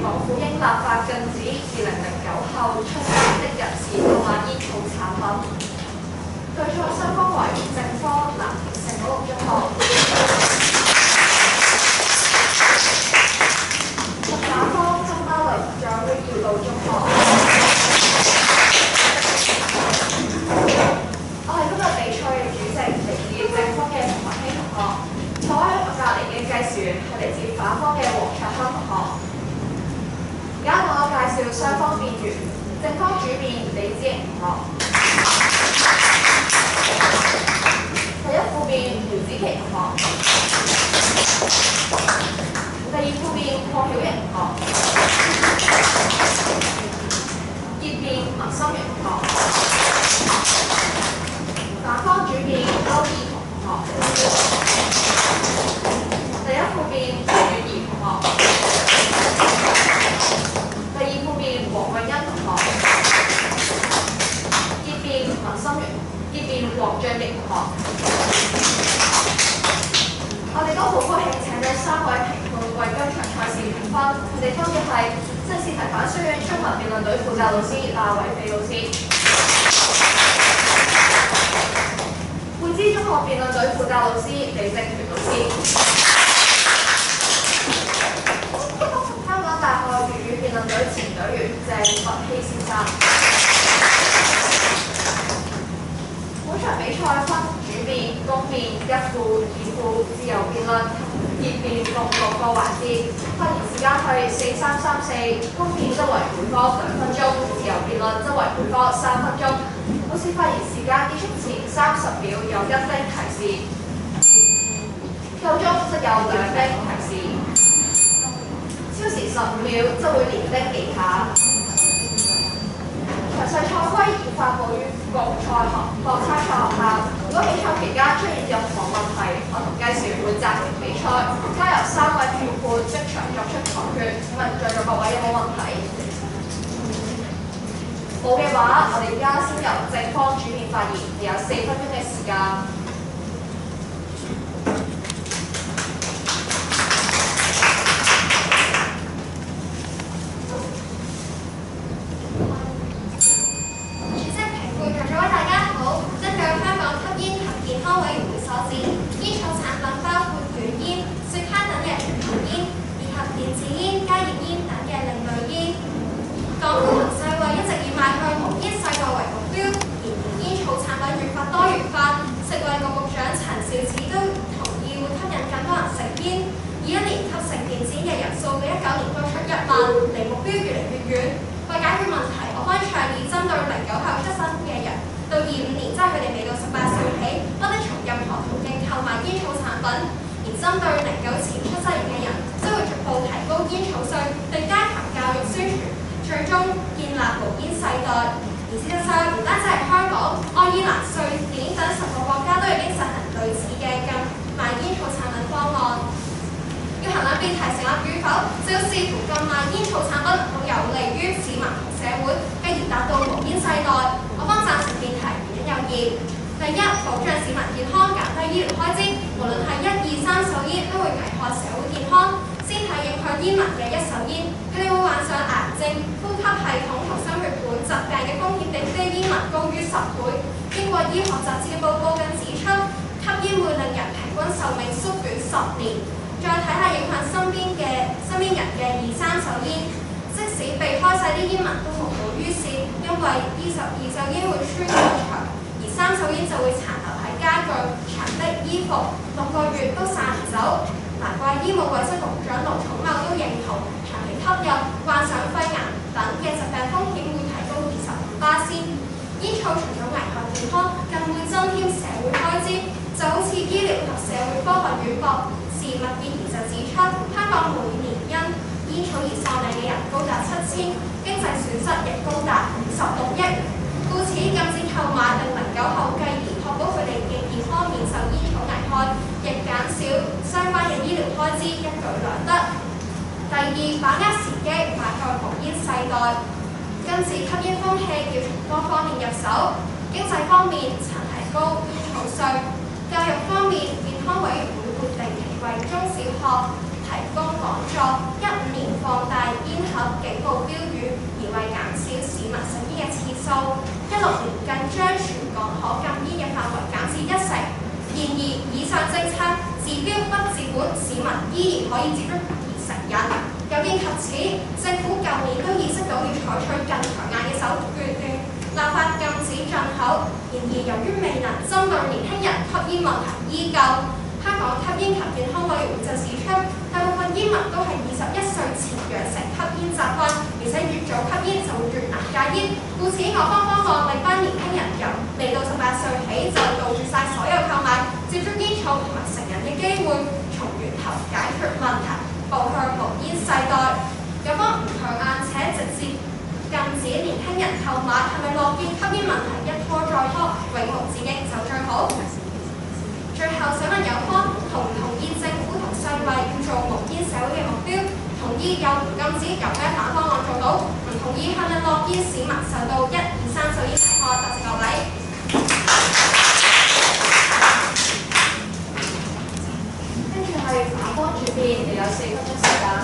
港府應立法禁止2009後出生的人士購買煙草產品。對錯雙方為正科藍田聖保祿中學，反方金巴倫在耀道中學。我係今日比賽嘅主席，嚟自正方嘅馮文希同學。坐喺我隔離嘅計時員係嚟自反方嘅黃卓香同學。而家我介紹雙方辯員，正方主辯李子瑩同學。第一副辯廖子琪同學，第二副辯鄺曉瑩同學，結辯文心瑩同學，反方主辯歐意彤同學，第一副辯徐月兒同學，第二副辯黃慧欣同學，結辯文心瑩。結辯黃俊瑩同學，我哋都好高興請到3位評判為今場賽事評分，佢哋分別係聖士提反書院中文辯論隊負責老師賴偉飛老師，匯知中學辯論隊負責老師李正權老師，香港大學粵語辯論隊前隊員鄭佛希先生。本場比賽分主辯、公辯、一副、二副、自由辯論、結辯共6個環節，發言時間係4334，公辯則為每科2分鐘，自由辯論則為每科3分鐘。每次發言時間結束前30秒有1丁提示，夠鐘則有2丁提示，超時15秒則會連丁記下。詳細賽規已發布於各參賽學校。如果比賽期間出現任何問題，我同計時員會暫停比賽，交由3位評判即場作出裁決。請問在座各位有冇問題？冇嘅話，我哋而家先由正方主辯發言，有4分鐘嘅時間。今次吸煙風氣要從多方面入手，經濟方面曾提高煙草稅，教育方面健康委員會會定期為中小學提供講座，15年放大煙盒警告標語，而為減少市民食煙嘅次數，16年更將全港可禁煙嘅範圍減至1成。然而，以上政策治標不治本，市民依然可以接觸而成癮。有見及此，政府舊年都意識到要採取更強硬嘅手段，立法禁止進口。然而，由於未能針對年輕人吸煙問題依舊，香港吸煙及健康委員會就指出，大部分煙民都係21歲前養成吸煙習慣，而且越早吸煙就會越難戒煙。故此，我方案令班年輕人由未到18歲起就杜絕晒所有購買、接觸煙草同埋成癮嘅機會，從源頭解決問題，步向無煙世代。有方唔強硬且直接禁止年輕人購買，係咪樂見吸煙問題一拖再拖，永無止境就最好？最後想問有方同唔同意政府同世衞要做無煙社會嘅目標？同意又唔禁止，有咩反方案做到？唔同意係咪樂見市民受到1、2、3手煙危害？多謝各位。 跟住係反方主辯，你有4分鐘時間。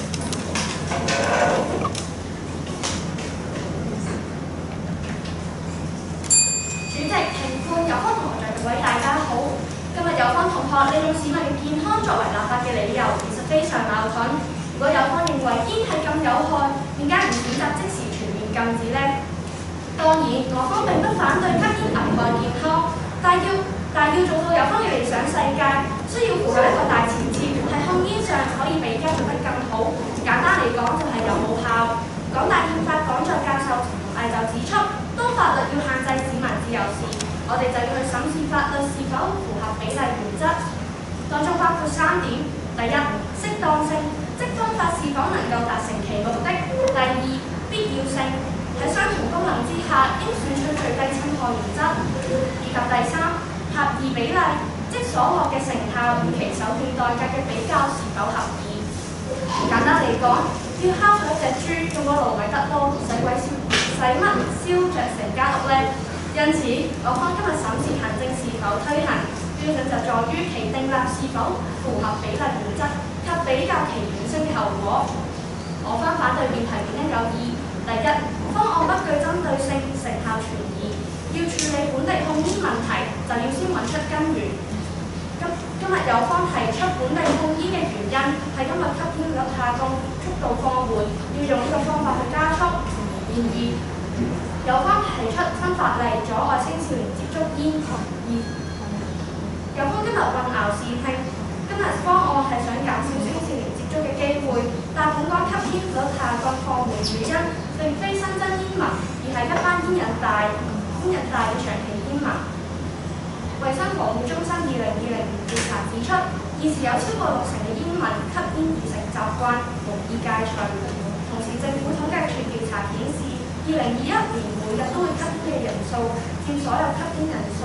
主席、評判、有方同學在各位大家好。今日有方同學利用市民嘅健康作為立法嘅理由，其實非常矛盾。如果有方認為煙係咁有害，點解唔選擇即時全面禁止呢？當然，我方並不反對吸煙危害健康，但要做到有方嘅理想世界，需要符合一個大前提，係控煙上可以比而家做得更好。簡單嚟講，就係有冇效。港大憲法講座教授陳同毅就指出，當法律要限制市民自由時，我哋就要去審視法律是否符合比例原則，當中包括3點：第一，適當性，即方法是否能夠達成其目的；第二，必要性，喺相同功能之下應選取最低侵害原則；以及第三，合宜比例，即所獲嘅成效與其手段代價嘅比較是否合宜。簡單嚟講，要烤咗一隻豬，用個爐咪得咯，使乜燒着成家屋呢？因此，我方今日審視行政是否推行標準，就在於其訂立是否符合比例原則及比較其衍生嘅後果。我方反對辯題原因有2：第一，方案不具針對性，成效存疑。要處理本地控煙問題，就要先揾出根源。今日有方提出本地控煙嘅原因係因為吸煙率下降，速度放緩，要用呢個方法去加速。然而，有方提出新法例阻礙青少年接觸煙，有方今日混淆視聽。今日方案係想減少青少年接觸嘅機會，但本港吸煙率下降放緩原因並非新增煙民，而係一班煙癮大嘅長期煙民。衞生防護中心2020年調查指出，現時有超過60%嘅煙民吸煙已成習慣，無意戒除。同時，政府統計處調查顯示，2021年每日都會吸煙嘅人數佔所有吸煙人數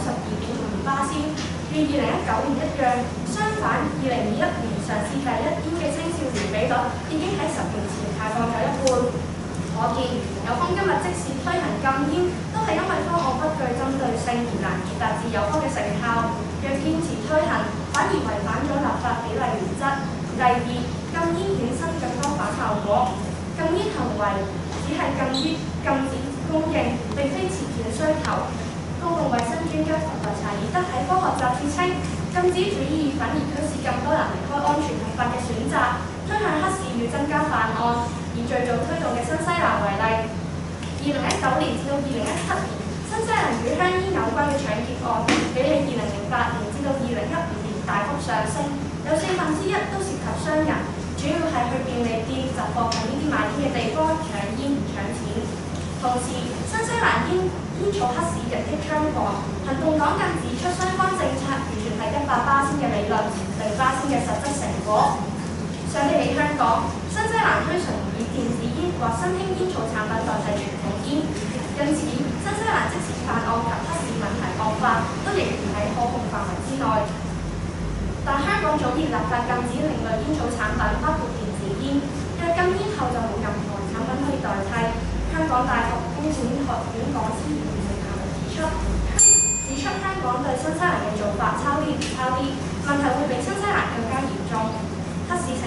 92.5%，與2019年一樣。相反，2021年嘗試第一煙嘅青少年比率已經喺10年前下降咗一半。可見，有方今日即使推行禁煙，都係因為方案不具針對性而難以達至有方嘅成效。若堅持推行，反而違反咗立法比例原則。第二，禁煙衍生更多反效果。禁煙行為只係禁止供應，並非切斷需求。公共衛生專家佛萊查爾德喺科學雜誌稱，禁止主義反而驅使更多人離開安全合法嘅選擇，推向黑市與增加犯案。以最早推動嘅新西蘭為例，2019年至到2017年，新西蘭與香煙有關嘅搶劫案，比起2008年至到2015年大幅上升，有1/4都涉及商人，主要係去便利店集貨近呢啲賣煙嘅地方搶煙搶錢。同時，新西蘭煙草黑市日益猖狂，行動黨更指出相關政策完全係100%嘅理論，0%嘅實質成果。相比起香港，新西蘭推崇以電子煙或新興煙草產品代替傳統煙，因此新西蘭即使犯案及黑市問題惡化，都仍然喺可控範圍之內。但香港早已立法禁止另類煙草產品，包括電子煙。若禁煙後就冇任何產品可以代替。香港大學公管學院講師袁永強指出香港對新西蘭嘅做法抄啲，問題會比新西蘭更加嚴重。黑市成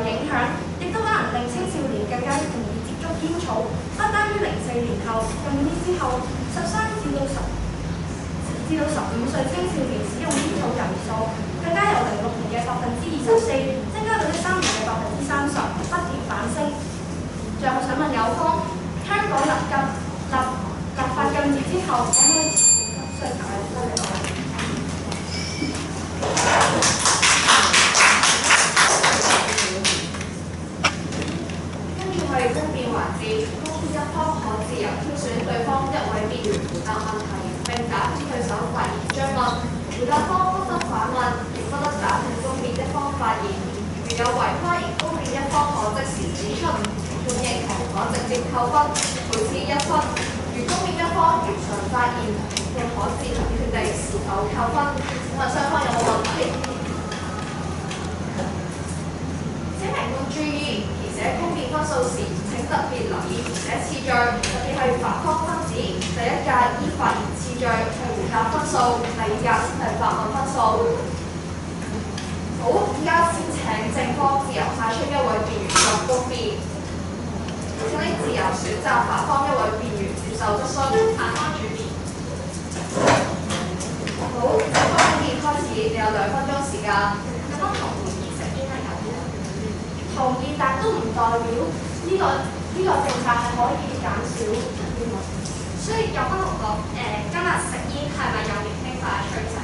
影響，亦都可能令青少年更加容易接觸煙草。不單於04年後禁煙之後，13至15歲青少年使用煙草人數更加由06年嘅24%增加到13年嘅30%，不斷反升。最後想問有方，香港立法禁止之後，可唔可以衰解多嚟講？ 跟住係爭辯環節，公辯一方可自由挑選對方一位辯員回答問題，並打斷對手發言追問。回答方不得反問，亦不得打斷公辯一方發言。如有違規，公辯一方可即時指出，判認可直接扣分，每次1分。如公辯一方如常發言，判可自行決定是否扣分。請問雙方有冇問題？請評判注意，填寫公辯分數時，請特別留意填寫次序，特別係凡方分子，第一屆依發言次序係回答分數，第二屆先係發問分數。好，依家先請正方自由派出一位辯員作公辯。請你自由選擇反方一位辯員接受質詢，反方主辯。好，正方公辯開始，你有2分鐘時間。 有方同意食煙係有嘅， 同意，但都唔代表呢個政策係可以減少煙民。 所以有方同學今日食煙係咪有年輕化嘅趨勢？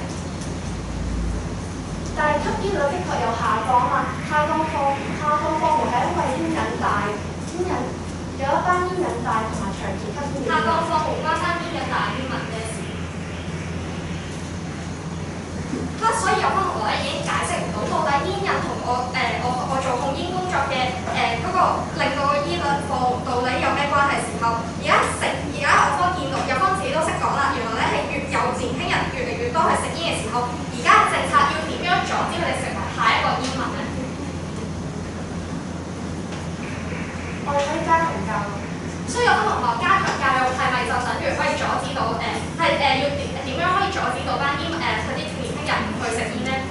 但係吸煙率的確有下降啊，下降方面係因為煙癮大，有一班煙癮大同埋長期吸煙。 下降放無關單煙嘅大煙民嘅事。所以有方同學已經解釋唔到到底煙癮同我做控煙工作嘅嗰個令到個煙率放到底有咩關係時候，而家我方見到有方自己都識講啦，原來咧係越有年輕人越嚟越多係食煙嘅時候，而家政策要點樣阻止佢哋成為下一個煙民咧？ 我哋可以加強教育。 所以有方同學加強教育係咪就等於可以阻止到要點樣可以阻止到班煙嗰啲年輕人唔去食煙咧？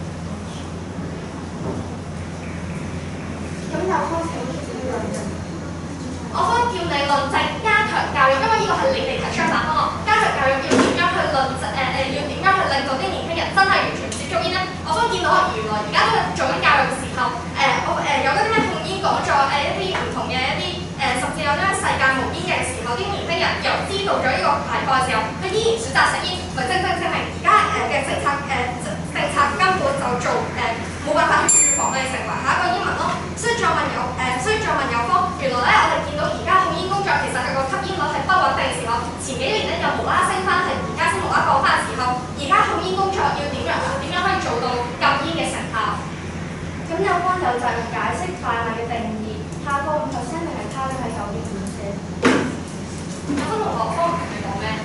咁有方請呢樣嘢。 我方叫你論證加強教育，因為呢個係你哋提出嘅方案。加強教育要點樣去論證？要點樣去令到啲年輕人真係完全唔接觸煙咧？我方見到原來而家都做緊教育嘅時候，有嗰啲咩控煙講座，一啲唔同嘅一啲甚至有啲世界無煙嘅時候，啲年輕人又知道咗呢個危害嘅時候，佢依然選擇食煙，咪正係而家嘅政策根本就做冇辦法去預防佢哋成為下一個煙民咯。所以再問有方，原來咧我哋見到而家控煙工作其實佢個吸煙率係不穩定嘅時候，前幾年咧又無啦啦升翻，係而家先無啦啦降翻嘅時候，而家控煙工作要點樣可以做到禁煙嘅成效？ 咁有方有責任解釋販賣嘅定義，下個5%定係差咗喺9.5%。 有方同學方係講咩？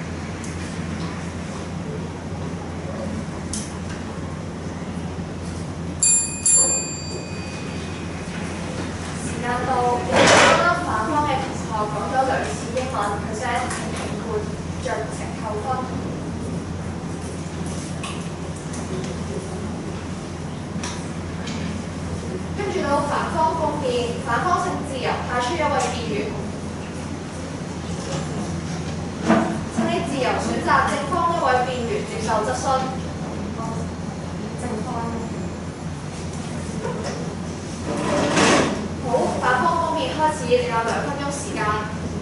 時間到，我覺得反方嘅同學講咗2次英文，佢先係評判酌情扣分。跟住到反方公辯，反方請自由派出一位辯員。請你自由選擇正方一位辯員接受質詢。正方。好，反方公辯開始，你有2分鐘時間。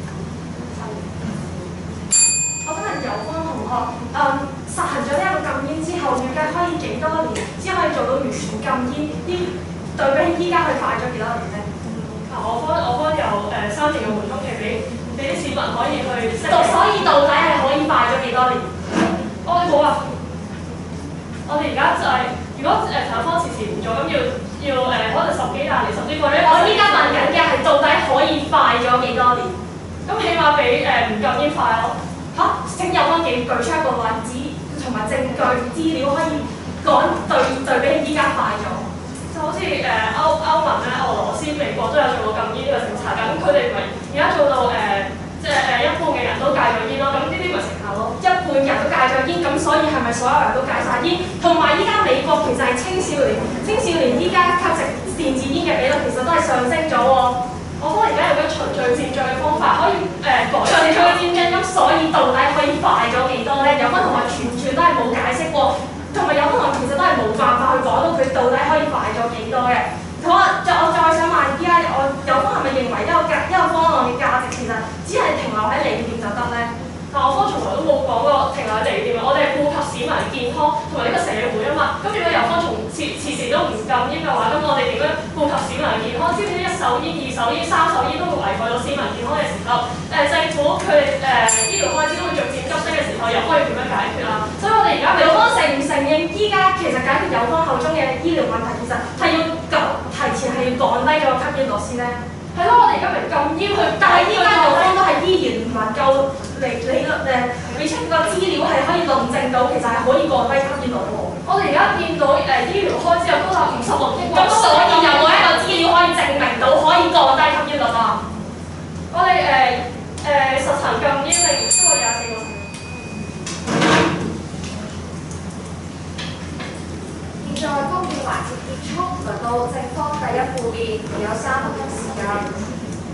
我今日有方同學實行咗呢一個禁煙之後，預計可以幾多年先可以做到完全禁煙？對比依家佢快咗幾多年咧？ 我方有3年嘅緩衝期俾啲市民可以去適應。 所以到底係可以快咗幾多年？ 冇啊！我哋而家就係、如果有方遲遲唔做，咁要可能10幾廿年甚至乎咧。 我依家問緊嘅係到底可以快咗幾多年？ 咁起碼比唔禁煙快咯。 請有方舉出一個例子同埋證據資料可以講對比起依家快咗。 就好似歐盟咧、俄羅斯、美國都有做過禁煙呢個政策，咁佢哋咪而家做到一半嘅人都戒咗煙咯，咁呢啲咪成效咯。 一半人都戒咗煙，咁所以係咪所有人都戒晒煙？同埋依家美國其實係青少年依家吸食電子煙嘅比例上升咗喎。我方而家有個循序漸進嘅方法，可以改善佢嘅漸進，咁所以到底可以快咗幾多咧？有分同學完全都係冇解釋過，同埋有分同學其實都係冇辦法去講到佢到底可以快咗幾多嘅。好啊，我再想問依家我有方係咪認為一個方案嘅價值其實只係停留喺理念就得咧？但我方從來都冇講過停留喺理念啊！我哋係顧及市民嘅健康同埋呢個社會啊嘛。咁如果由方從次時都唔禁煙嘅話，咁我哋點樣顧及市民嘅健康？知唔知一手煙、二手煙、三手煙都會危害到市民健康嘅時候，政府佢哋醫療開支都會逐漸急升嘅時候，有方要點樣解決啊？所以我哋而家有方承唔承認依家其實解決有方口中嘅醫療問題，其實係要提前係要降低咗吸煙率先咧？係咯，我哋而家咪禁煙去，但係依家有方都係依然唔能夠俾出個資料係可以論證到其實係可以降低吸煙率喎。我哋而家見到醫療開支有高達56億，咁所以有冇一個資料可以證明到可以降低吸煙率啊？我哋實行禁煙令超過24個。 現在公辯環節結束，輪到正方第一副辯，有3分鐘時間。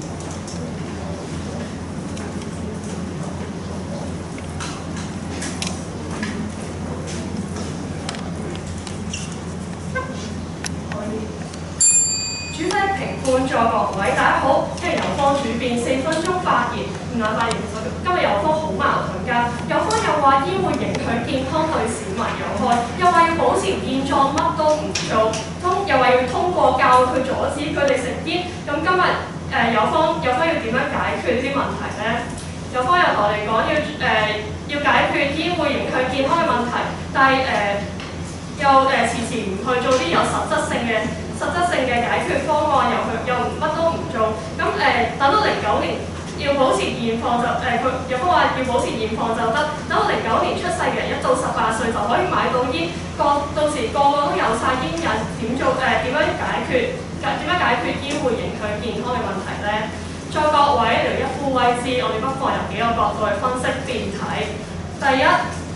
主席、評判、在各位，大家好。今日由方主辯4分鐘發言，唔難發言。今日由方好矛盾㗎。有方又話煙會影響健康，對市民有害，又話要保持現狀，乜都唔做，又話要通過教育去阻止佢哋食煙。咁今日有方要點樣解決呢啲問題咧？有方又同我哋講要解決煙會影響健康嘅問題，但係又遲遲唔去做啲有實質性嘅解決方案，又乜都唔做，咁等到09年要保持現況就佢有方話要保持現況就得，等到09年出世嘅人1到18歲就可以買到煙，到時個個都有晒煙癮，點樣解決煙會影響健康嘅問題咧？再各位嚟一副位置，我哋不妨由幾個角度去分析辯題。第一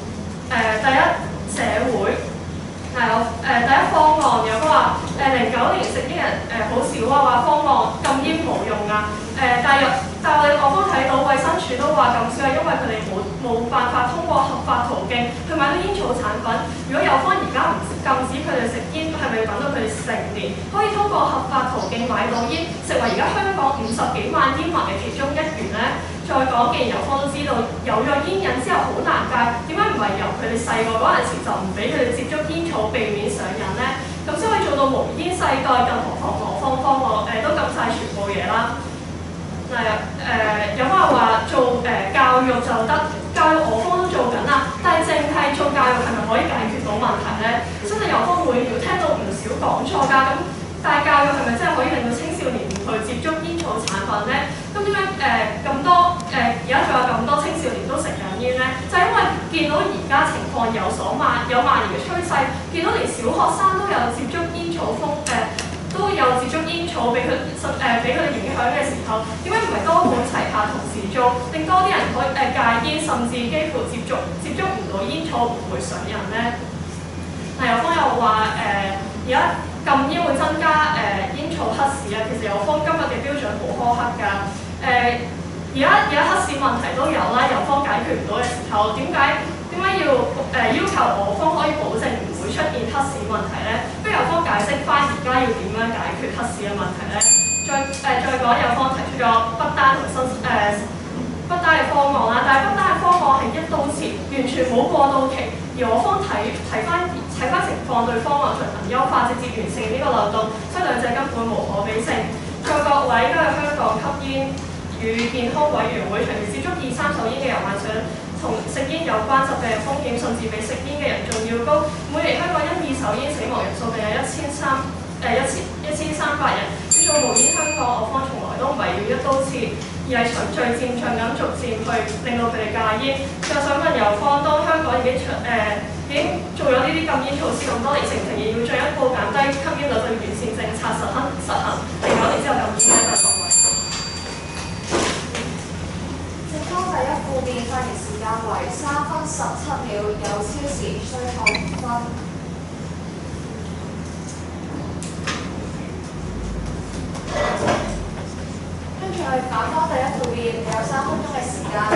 社會。第一方案有個話09年食煙人好少啊，話方案禁煙冇用啊。但係我方睇到衛生署都話咁少係因為佢哋冇辦法通過合法途徑去買到煙草產品。如果有方而家唔禁止佢哋食煙，係咪要等到佢哋成年可以通過合法途徑買到煙，成為而家香港50幾萬煙民嘅其中一員咧？再講，既然有方都知道有咗煙癮之後好難戒，點解唔係由佢哋細個嗰陣時就唔俾佢哋接觸煙草，避免上癮咧？咁先可以做到無煙世代，更何況我方都禁晒全部嘢啦。有方話做教育就得，教育我方都做緊啦，但係淨係做教育係咪可以解決到問題咧？相信有方每秒聽到唔少講錯㗎，咁但係教育係咪真係可以令到青少年唔去接觸煙草產品咧？咁點解而家仲有咁多青少年都食緊煙咧？就係因為見到而家情況有蔓延嘅趨勢，見到連小學生都有接觸煙草都有接觸煙草俾佢哋影響嘅時候，點解唔係多管齊下同時做，令多啲人可以戒煙，甚至幾乎接觸唔到煙草，唔會上癮咧？有方又話而家禁煙會增加煙草黑市啊，其實有方今日嘅標準好苛刻㗎。而家黑市問題都有啦，有方解決唔到嘅時候，點解要求我方可以保證唔會出現黑市問題咧？不如有方解釋翻而家要點樣解決黑市嘅問題咧？再講有方提出咗不單同不單嘅方案啦，但係不單嘅方案係一刀切，完全冇過渡期，而我方睇翻情況對方案進行優化，直接完成呢個漏洞，所以兩者根本無可比性。在各位今日香港吸煙與健康委員會長期接觸2、3手煙嘅人患上同食煙有關疾病嘅風險，甚至比食煙嘅人仲要高。每年香港因2手煙死亡人數定有1300人。要做無煙香港，我方從來都唔係要一刀切，而係循序漸進咁逐漸去令到佢哋戒煙。就想問有方，當香港已經做咗呢啲禁煙措施咁多年，成要進一步減低吸煙率，就要完善政策實行09年之後禁煙咧？各位。 正方第一副辯發言時間為3分17秒，有超時需扣5分。 反方第一負面，你有3分鐘嘅時間。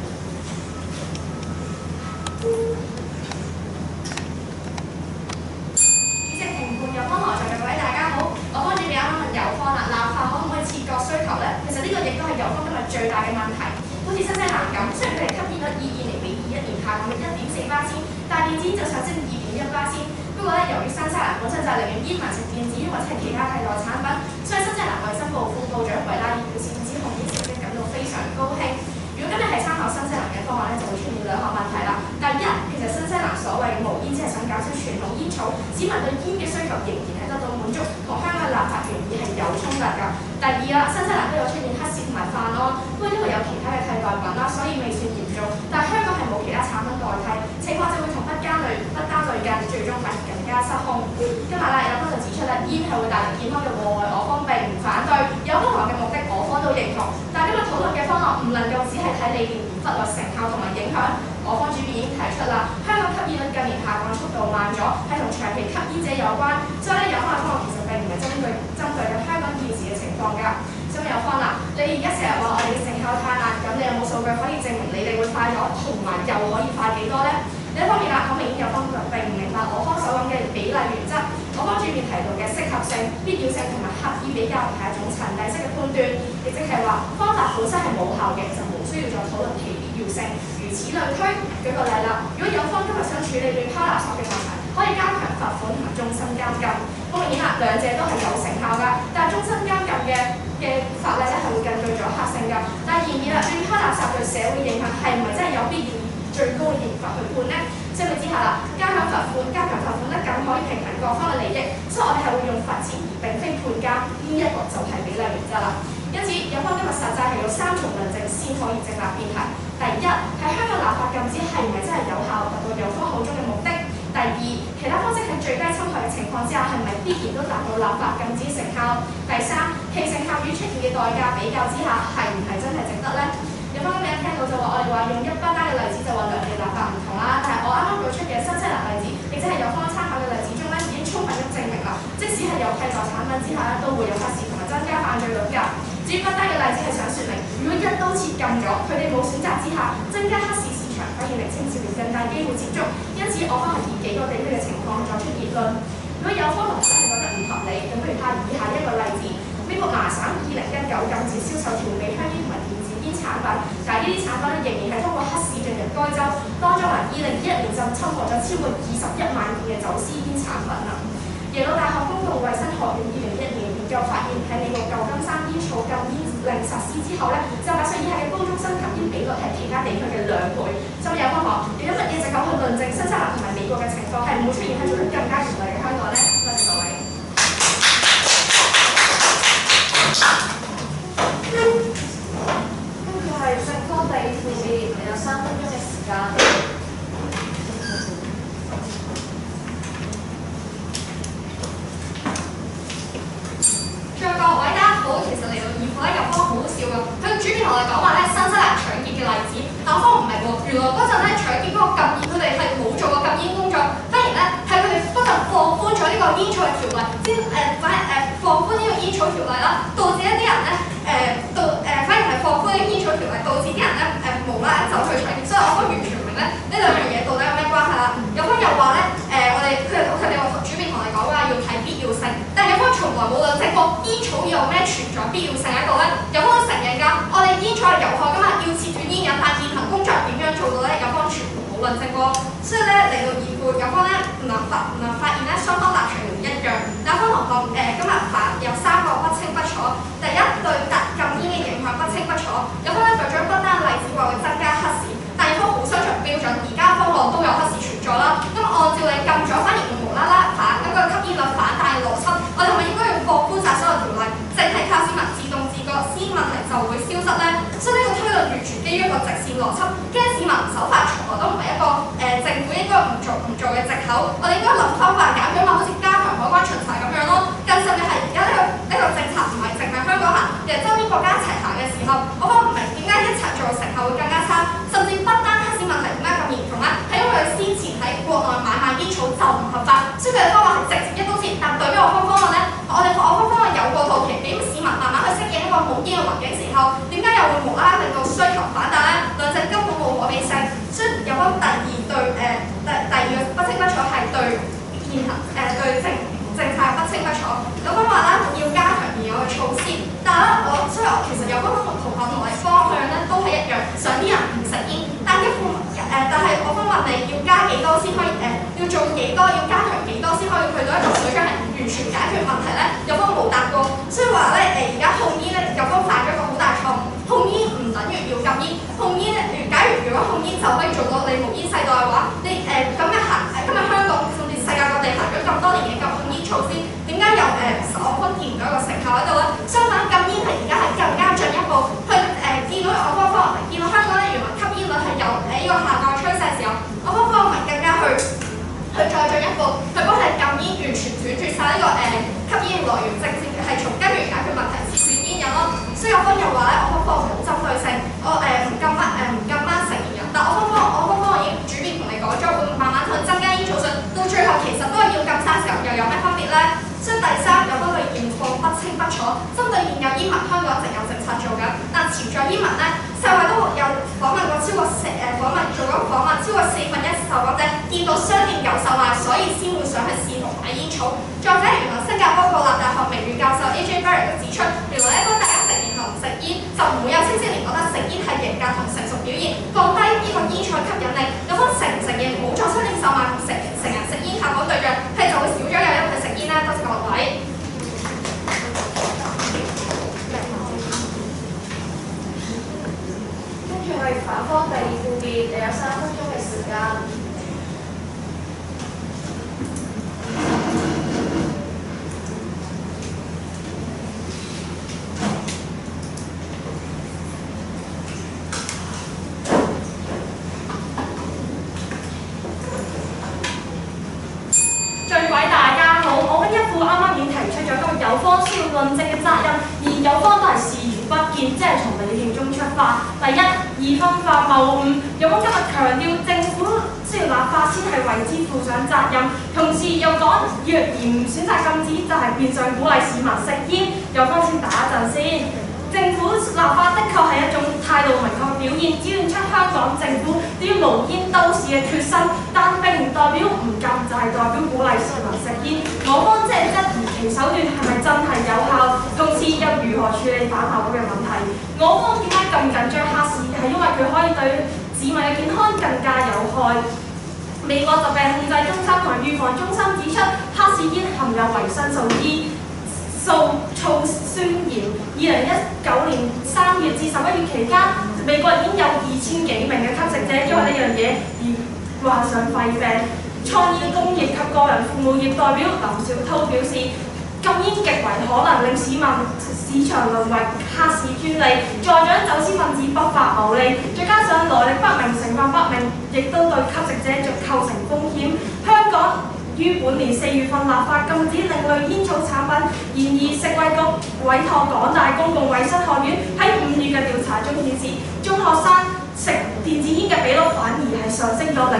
主席評判有方來在嘅各位大家好，我方主編啱啱問有方啦，立法可唔可以切割需求咧？其實呢個亦都係有方今日最大嘅問題。好似新西蘭咁，雖然佢哋吸煙率以20比21年下降嘅1.4%，但係電子煙就上升2.1%。不過咧，由於新西蘭本身就係寧願煙民食電子煙或者係其他替代產品，所以新西蘭衛生部副部長維拉爾表示指控煙成績感到非常高興。如果今日係參考新西蘭嘅方案咧，就會出現2項問題啦。第一，其實新西蘭所謂嘅無煙只係想減少傳統煙草，市民對煙嘅需求仍然係得到滿足，同香港嘅立法原意係有衝突㗎。第二啦，新西蘭都有出現黑市同埋犯案，不過因為有其他嘅替代品啦，所以未算嚴重。但係香港係冇其他產品代替，情況就會同不單類近，最終反而更加失控。今日啦，有方就指出啦，煙係會帶嚟健康嘅禍害，我方並唔反對。有方同學嘅目的，我方都認同。但係今日討論嘅方案唔能夠只係睇理念而忽略成效同埋影響。我方主編已經提出啦，香港吸煙率近年下降速度慢咗，係同長期吸煙者有關。所以咧，有方嘅方案其實並唔係針對緊香港現時嘅情況㗎。咁有方啦，你而家成日話我哋嘅成效太爛，咁你有冇數據可以證明你哋會快咗，同埋又可以快幾多咧？另一方面啦，好明顯有方並唔明白我方所講嘅比例原則。我方主編提到嘅適合性、必要性同埋刻意比較係一種層遞式嘅判斷，亦即係話方法本身係冇效嘅，就無需要再討論其必要性。如此類推。舉個例啦，如果有方今日想處理亂拋垃圾嘅問題，可以加強罰款同埋終身監禁。好明顯啦，兩者都係有成效㗎，但係終身監禁嘅法例咧係會更具阻嚇性㗎。但係然而啦，亂拋垃圾對社會影響係唔係真係有必要以最高嘅刑罰去判呢？相比之下啦，加強罰款咧更可以平衡各方嘅利益，所以我哋係會用罰錢而並非判監，呢一個就係比例原則啦。因此，有方今日實際係有3重論證先可以正立辯題。第一，係香港立法禁止係唔係真係有效達到有方口中嘅目的？第二，其他方式喺最低侵害嘅情況之下，係咪必然都達到立法禁止成效？第三，其成效與出現嘅代價比較之下，係唔係真係值得呢？有方今日一聽到就話我哋話用一不單嘅例子就話兩地立法唔同啦，但係我啱啱舉出嘅新西蘭例子，亦即係有方參考嘅例子中咧，已經充分咁證明啦，即使係有替代產品之下咧，都會有黑市同埋增加犯罪率㗎。至於不單嘅例子係想説明，如果一刀切禁咗，佢哋冇選擇之下，增加黑市市場可以令青少年更大機會接觸，因此我方係以幾個地區嘅情況作出結論。如果有方同學係覺得唔合理，咁不如睇下以下一個例子：美國麻省2019禁止銷售調味香煙同埋電子煙產品，但係呢啲產品仍然係通過黑市進入該州，當中2021年就侵獲咗超過21萬件嘅走私煙產品啦。耶魯大學公共衛生學院2012年研究發現，喺美國舊金山煙草禁煙令實施之後咧，18歲以下嘅高中生吸煙比率係其他地區嘅2倍。所以有方學有乜嘢藉口去論證新西蘭同埋美國嘅情況係唔會出現喺做得更加嚴厲嘅香港咧？多謝各位。 跟住係正方第2負面，你有3分鐘嘅時間。 各位大家好，其實嚟到二課咧，有方好好笑㗎。佢主編同我哋講話咧，新西蘭搶劫嘅例子，但我方唔係喎。原來嗰陣咧搶劫嗰個禁煙，佢哋係冇做過禁煙工作，反而咧係佢哋不但放寬咗呢個煙草嘅條例，放寬呢個煙草條例啦，導致一啲人咧反而係放寬呢個煙草條例，導致啲人咧無啦啦走去搶劫。所以我方完全唔明咧呢兩樣嘢到底有咩關係啦？有方又話咧佢哋話主編同你講話要睇必要性，但係有方從來冇論證過煙草有咩存在必要性喺度咧？有方承認㗎，我哋煙草係有害㗎嘛，要切斷煙癮，但現行工作點樣做到咧？有方全部冇論證過，所以咧嚟到二課，有方咧唔能發現咧雙方立場唔一樣。有方同學今日有3個不清不楚。第一，對禁煙嘅影響不清不楚。有方咧舉咗不單例子話會增加黑市，但有方好相長標準，而家方案都有黑市存在啦。咁按照你禁咗，反而會無啦啦反咁個吸煙率反彈嘅邏輯，我哋係咪應該要放寬晒所有條例，淨係靠市民自動自覺，先問題就會消失咧？所以呢個推論完全基於一個直線邏輯，驚市民唔守法從來都唔係一個政府應該唔做嘅藉口。我哋應該諗方法減咗某啲我方話你要加幾多先可以要做幾多，要加強幾多先可以去到一個水準係完全解決問題咧？有方冇答過，所以話咧而家控煙咧，有方犯咗一個好大錯誤。控煙唔等於要禁煙，控煙咧，如果控煙就可以做到你無煙世代嘅話，你咁嘅今日香港甚至世界各地行咗咁多年嘅禁控煙措施，點解又我方見唔到一個成效喺度咧？相反，禁煙係而家係更加進一步去見到我方見到香港咧，原來吸煙率係有呢個下降趨勢嘅時候，我方咪更加去再進一步去幫你禁煙，完全斷絕晒呢個吸煙來源，直接係從根源解決問題，切斷煙癮咯。所以我方又話咧，我方冇針對性，我唔禁乜成年人，但我方已經主編同你講咗，會慢慢去增加煙草稅，到最後其實都係要禁晒嘅時候，又有咩分別咧？所以第三，有方對現況不清不楚，針對現有煙民，香港一直有政策做緊，但潛在煙民咧，世衞都有訪問過超過做咗訪問，超過1/4受訪者見到商店有售賣，所以先會想去試圖買煙草。再者，原來新加坡國立大學名譽教授 A.J. Barrett 都指出，原來一般大家成年後唔食煙，就唔會有青少年覺得食煙係型格同成熟表現，降低呢個煙草吸引力。有方承唔承認冇咗青年售賣同成人食煙效果對象，係就會少咗有人去食煙咧？多謝各位。 跟住係反方第二副辯，你有3分鐘嘅時間。 各位大家好，我跟一副啱啱已經提出咗，今日有方需要論證嘅責任，而有方都係視而不見，即係從理性中出發。第一，二分法謬誤。有方今日強調政府需要立法先係為之負上責任，同時又講若然唔選擇禁止，就係變相鼓勵市民食煙。有方先打一陣先。政府立法的確係一種態度明確表現，展現出香港政府對於無煙都市嘅決心，但並唔代表唔禁，就係代表鼓勵市民食煙。我方即係質疑其手段係咪真係有效，同時又如何處理反效果嘅問題。我方點解咁緊張黑市，係因為佢可以對市民嘅健康更加有害。美國疾病控制中心同埋預防中心指出，黑市煙含有維生素 E。醋酸鹽。2019年3月至11月期間，美國已經有2000幾名嘅吸食者因為呢樣嘢而患上肺病。創意工業及個人服務業代表林小濤表示，禁煙極為可能令市場淪為黑市專利，助長走私分子不法牟利，再加上來歷不明、成分不明，亦都對吸食者構成風險。香港於本年4月份立法禁止另類煙草產品，然而食衞局委託港大公共衛生學院喺5月嘅調查中顯示，中學生食電子煙嘅比率反而係上升咗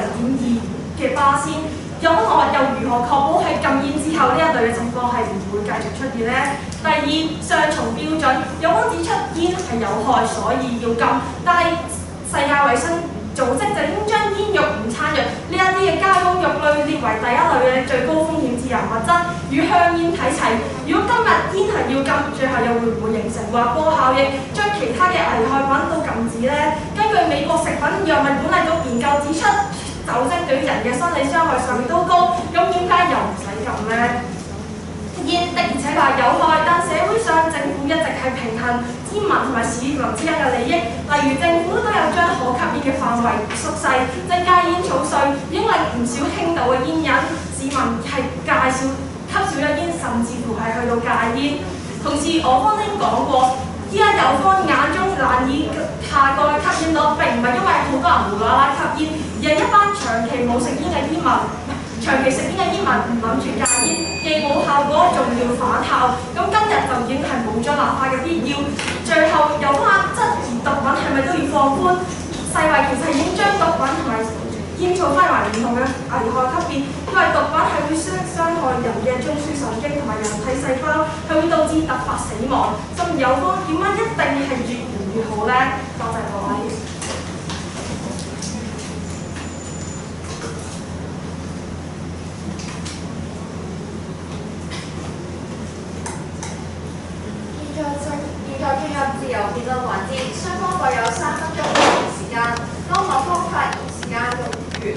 0.2%。有同學又如何確保喺禁煙之後呢一類嘅情況係唔會繼續出現呢？第二，雙重標準。有方指出煙係有害，所以要禁，但係世界衛生組織就已經將煙肉、午餐肉呢一啲嘅加工肉類列為第一類嘅最高風險致癌物質，與香煙睇齊。如果今日煙係要禁，最後又會唔會形成滑坡效應，將其他嘅危害品都禁止呢？根據美國食品藥物管理局研究指出，酒精對於人嘅生理傷害上面都高，咁點解又唔使禁呢？煙的而且確係有害，但社會上政府一直係平衡煙民同埋市民之間嘅利益。例如政府都有將可吸煙嘅範圍縮細，增加煙草稅，已經令唔少輕度嘅煙癮市民係吸少咗煙，甚至乎係去到戒煙。同時，我方已經講過，依家有方眼中難以下降嘅吸煙率，並唔係因為好多人無啦啦吸煙，而係一班長期冇食煙嘅煙民。長期食煙嘅煙民唔諗住戒煙，既冇效果，仲要反效。咁今日就已經係冇咗立法嘅必要。最後有關質疑毒品係咪都要放寬？世衞其實已經將毒品同埋煙草分為唔同嘅危害級別，因為毒品係會傷害人嘅中樞神經同埋人體細胞，係會導致突發死亡。甚至有方點解一定係越嚴越好呢？多謝各位。 現在進入自由辯論環節，雙方各有3分鐘發言時間。當我方發言時間用完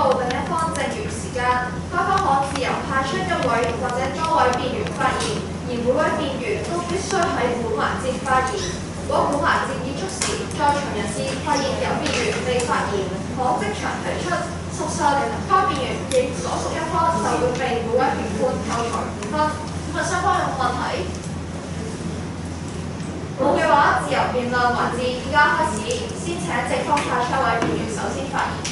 告另一方剩餘時間，該方可自由派出一位或者多位辯員發言，而每位辯員都必須喺本環節發言。如果本環節結束時，在場人士發現有辯員未發言，可即場提出。屬實，該辯員亦所屬一方就會被每位評判扣除5分。咁雙方有冇問題？冇嘅話，自由辯論環節依家開始，先請正方派出一位辯員首先發言。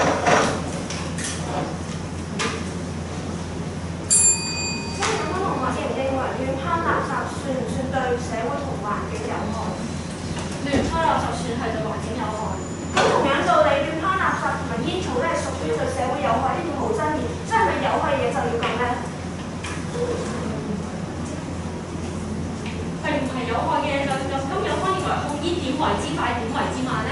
請問有冇同學認唔認為亂拋垃圾算唔算對社會同環境有害？ 亂拋垃圾算係對環境有害。 咁同樣道理，亂拋垃圾同埋煙草都係屬於對社會有害，呢點冇爭議。即係咪有害嘅嘢就要禁咧？ 係唔係有害嘅嘢就要禁？咁有方認為控煙點為之快，點為之慢咧？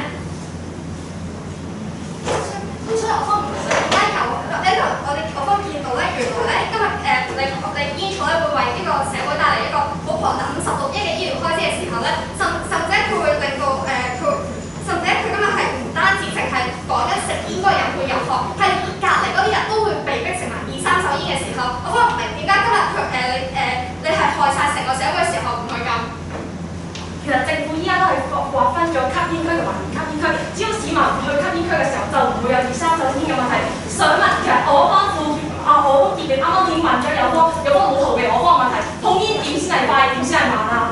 所以我方唔明點解我方見到咧，原來咧今日你煙草咧會為呢個社會帶嚟一個好龐大56億嘅醫療開支嘅時候咧，甚至佢會令到甚至佢今日係唔單止淨係講緊食煙嗰個人會入學，係隔離嗰啲人都會被逼食埋2、3手煙嘅時候，我方唔明點解今日你係害晒成個社會嘅時候唔去禁？ 其實政府依家都係劃分咗吸煙區同埋唔吸煙區，只要市民唔去吸煙區嘅時候，就唔會有2、3手煙嘅問題。想問其實我方結辯啱啱已經問咗有方冇逃避我方嘅問題，控煙點先係快，點先係慢啊？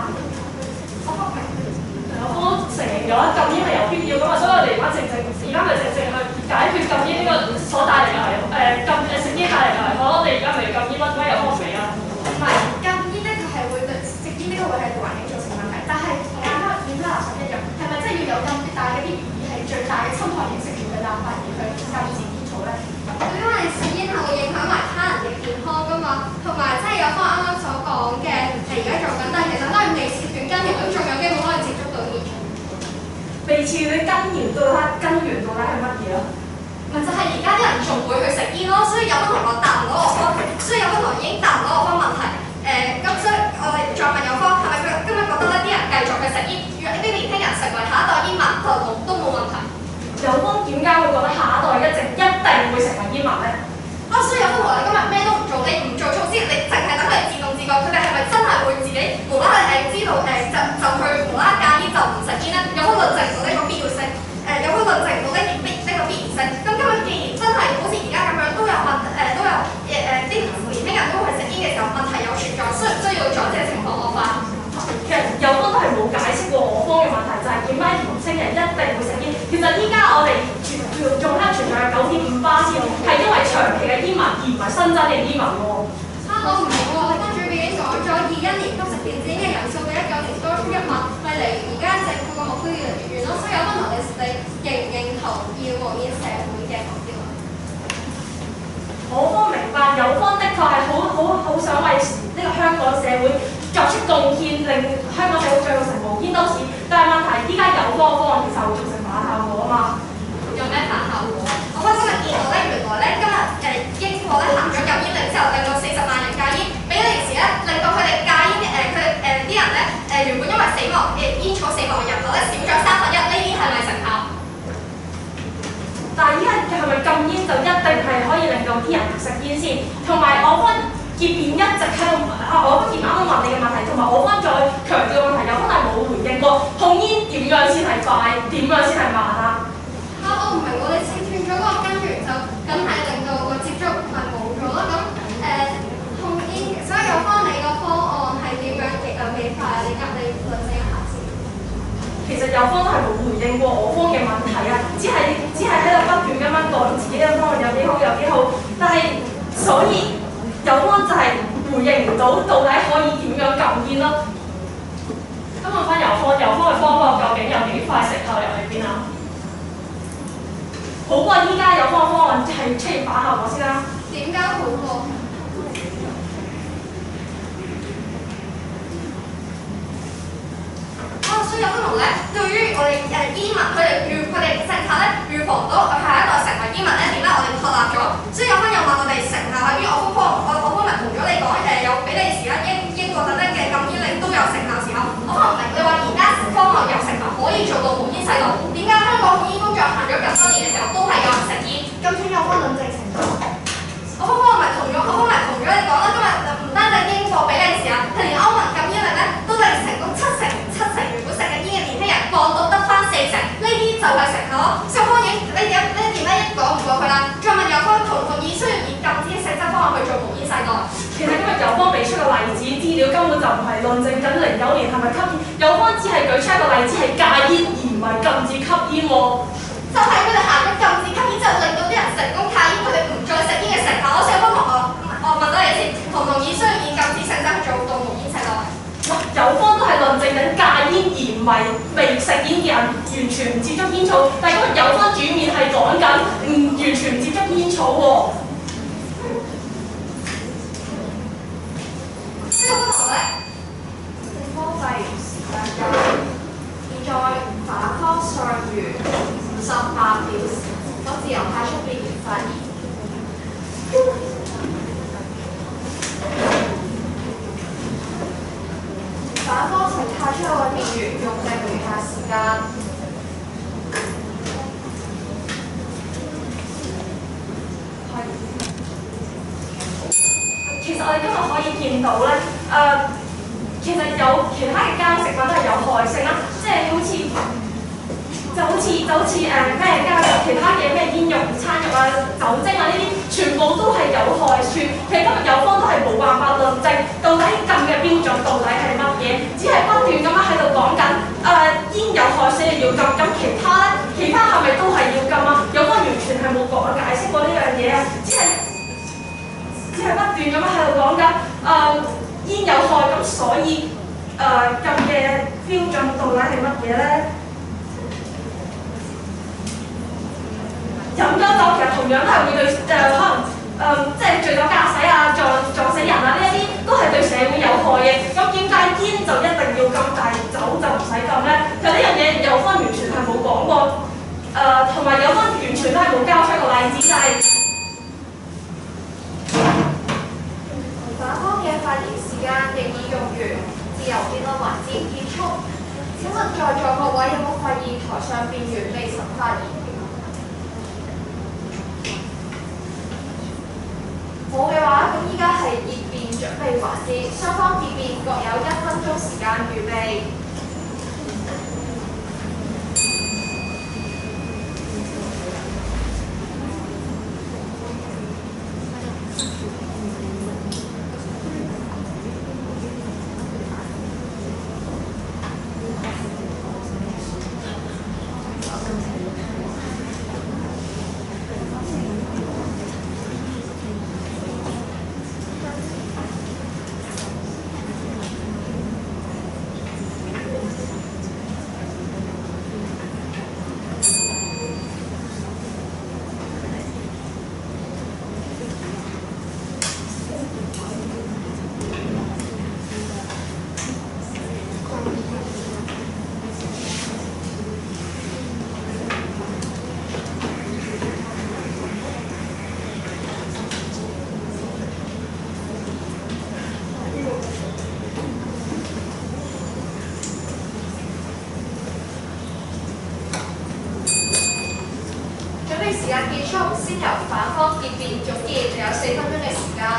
有方承認咗禁煙係有必要㗎嘛，所以我哋而家咪直去解決禁煙呢個所帶嚟嘅食煙帶嚟嘅危害。我哋而家咪禁煙咯，點解有方唔俾啊？ 唔係禁煙咧，佢係會對食煙呢個會係對環境造成問題，但係同啱啱亂拋垃圾一樣，係咪真係要有咁大嘅啲語義係最大嘅侵害性食物嘅立法而去禁止煙草咧？因為食煙係會影響埋他人嘅健康㗎嘛，同埋即係有方啱啱所講嘅係而家做緊，但係其實都係未切斷根源，咁仲有機會可能接觸到煙草。 未切斷根源到底係乜嘢啊？ 咪就係而家啲人仲會去食煙咯，所以有分同學答唔到我方，所以有分同學已經答唔到我方問題。咁所以我哋再問有方，係咪佢今日覺得咧啲人繼續去食煙，讓呢啲年輕人成為下一代煙民都冇問題？ 有方點解會覺得下一代一定會成為煙民咧？ 所以有分同學你今日咩都唔做，你唔做措施，你淨係等佢哋自動自覺，佢哋係咪真係會自己無啦啦知道就去無啦啦戒煙就唔食煙咧？有冇論證唔到呢個必要性？有冇論證唔到呢個必然性？咁今日既然真係好似而家咁樣都有啲年輕人都係食煙嘅時候，問題有存在，需唔需要阻止情況惡化？ 其實有方都係冇解釋過我方嘅問題，就係點解年輕人一定會食煙？其實依家我哋仲喺度存在嘅9.5%係因為長期嘅煙民，而唔係新增嘅煙民喎。 我唔明喎，跟住已經講咗21年吸食電子煙嘅人數比19年多出1萬，咪離而家政府個目標越嚟越遠咯。所以有分同你認唔認同要無煙社會嘅目標？ 我方明白，有方的確係好想為呢個香港社會作出貢獻，令香港社會再造成無煙都市。但係問題依家有方其實會造成反效果啊嘛。 有咩反效果？我今日見到咧，原來咧今日英國咧行咗禁煙令之後，令到40萬人戒煙，比利時咧令到佢哋戒煙啲人咧原本因為煙草死亡嘅人口咧少咗1/3，呢啲係咪成效？ 但係依家係咪禁煙就一定係可以令到啲人唔食煙先？同埋我方結辯一直喺度我方結辯啱啱問你嘅問題，同埋我方再強調嘅問題，有方係冇回應過控煙點樣先係快，點樣先係慢啊？ 我唔明喎，你切斷咗嗰個根源就梗係令到個接觸咪冇咗咯。咁控煙，所以有方你個方案係點樣幾快？你論證一下先。 其實有方都係冇回應過我方嘅問題啊，只係喺度不斷咁樣講自己嘅方案有幾好，但係所以有方就係回應唔到底可以點樣禁煙咯。咁問翻有方嘅方法究竟有幾快成效又喺邊啊？好過依家有方案係出現反效果先啦。 點解好過？所以有分同咧，對於我哋煙民，佢哋政策咧預防到下一代成為煙民咧，點解我哋確立咗？所以有分又問我哋成效喺邊？我方咪同咗你講有比利時啦、英國等等嘅禁煙令都有成效時候，我可能唔明你話而家方案有成效可以做到無煙使用，點解香港控煙工作行咗咁多年嘅時候都係有人食煙？ 咁先有方論證唔係論證緊09年係咪吸煙，有方只係舉出一個例子係戒煙而唔係禁止吸煙喎。 就係佢哋行咗禁止吸煙之後，令到啲人成功戒煙，佢哋唔再食煙嘅成效。我想幫我問多你先，同唔同意需要以禁止性質去做到無煙食落嚟？ 有方都係論證緊戒煙而唔係未食煙嘅人完全唔接觸煙草，但係嗰個有方主面係講緊唔完全唔接觸煙草喎。 呢個分項咧， 正方廢完時間夠，現在反方尚餘58秒，我自由派出辯員發言。反方請派出一位辯員用定餘下時間。 其實我哋今日可以見到咧，其實有其他嘅加食品都係有害性啦，即係好似咩加入其他嘅咩煙肉、午餐肉啊、酒精啊呢啲，全部都係有害處。其實今日有方都係冇辦法論證到底禁嘅標準到底係乜嘢，只係不斷咁樣喺度講緊煙有害所以要禁，咁其他咧，其他係咪都係要禁啊？有方完全係冇解釋過呢樣嘢啊，只係不斷咁樣喺度講緊煙有害，咁所以禁嘅標準到底係乜嘢咧？飲酒其實同樣都係會對可能即係醉酒駕駛啊、撞死人啊呢一啲都係對社會有害嘅。咁點解煙就一定要禁，但係酒就唔使禁咧？其實呢樣嘢有方完全係冇講過，同埋有方完全都係冇交出一個例子，就係反方嘅發言時間亦已用完，自由辯論環節結束。請問在座各位有冇發現台上辯員未曾發言？冇嘅話，咁依家係熱辯準備環節，雙方辯辯各有1分鐘時間預備。時間結束，先由反方結辯總結，仲有4分鐘嘅時間。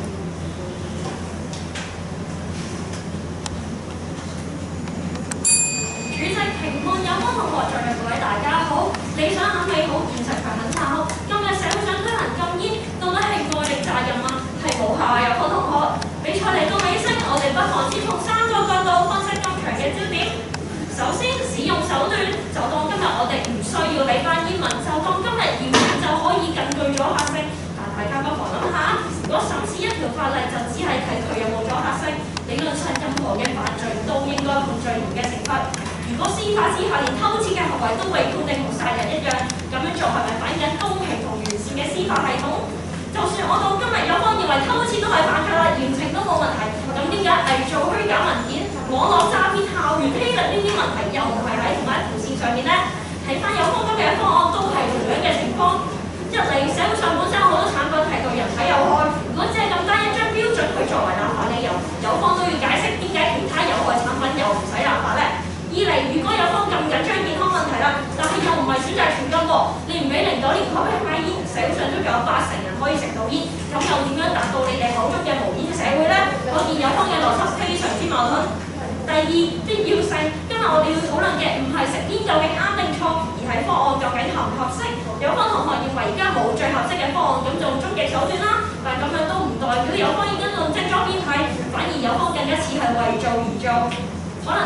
主席評判有方同學在座各位大家好，理想很美好，現實卻很殘酷。今日社會上推行禁煙，到底係愛定責任啊？係無效啊！有方同學，比賽嚟到尾聲，我哋不妨先從3個角度分析今場嘅焦點。首先，使用手段，就當今日我哋唔需要理翻煙民，就當今日驗證就可以更具阻嚇性。但大家不妨諗下，如果審視一條法例就只係睇佢有冇阻嚇性，理論上任何嘅犯罪都應該判最嚴嘅懲罰。如果司法之下連偷竊嘅行為都被判定同殺人一樣，咁樣做係咪反映緊公平同完善嘅司法系統？就算我到今日有方認為偷竊都係犯罪啦，嚴懲都冇問題，咁點解偽造虛假文件、網絡詐騙、校園欺凌呢啲問題又唔係喺同一條線上面呢？睇翻有方今日嘅方案都係同樣嘅情況。一嚟社會上本身好多產品係對人體有害，如果只係咁單一張標準去作為立法理由，有方都要解釋點解其他有害產品又唔使立法呢？二嚟，如果有方咁緊張健康問題啦，但係又唔係選擇全禁喎，你唔俾09年開批買煙，社會上都仲有80%人可以食到煙，咁又點樣達到你哋口中嘅無煙社會呢？可見有方嘅邏輯非常之矛盾。第二，必要性，今日我哋要討論嘅唔係食煙究竟啱定錯，而係方案究竟合唔合適。有方同學認為而家冇最合適嘅方案，咁就終極手段啦。但咁樣都唔代表有方已經論證咗邊係，反而有方更加似係為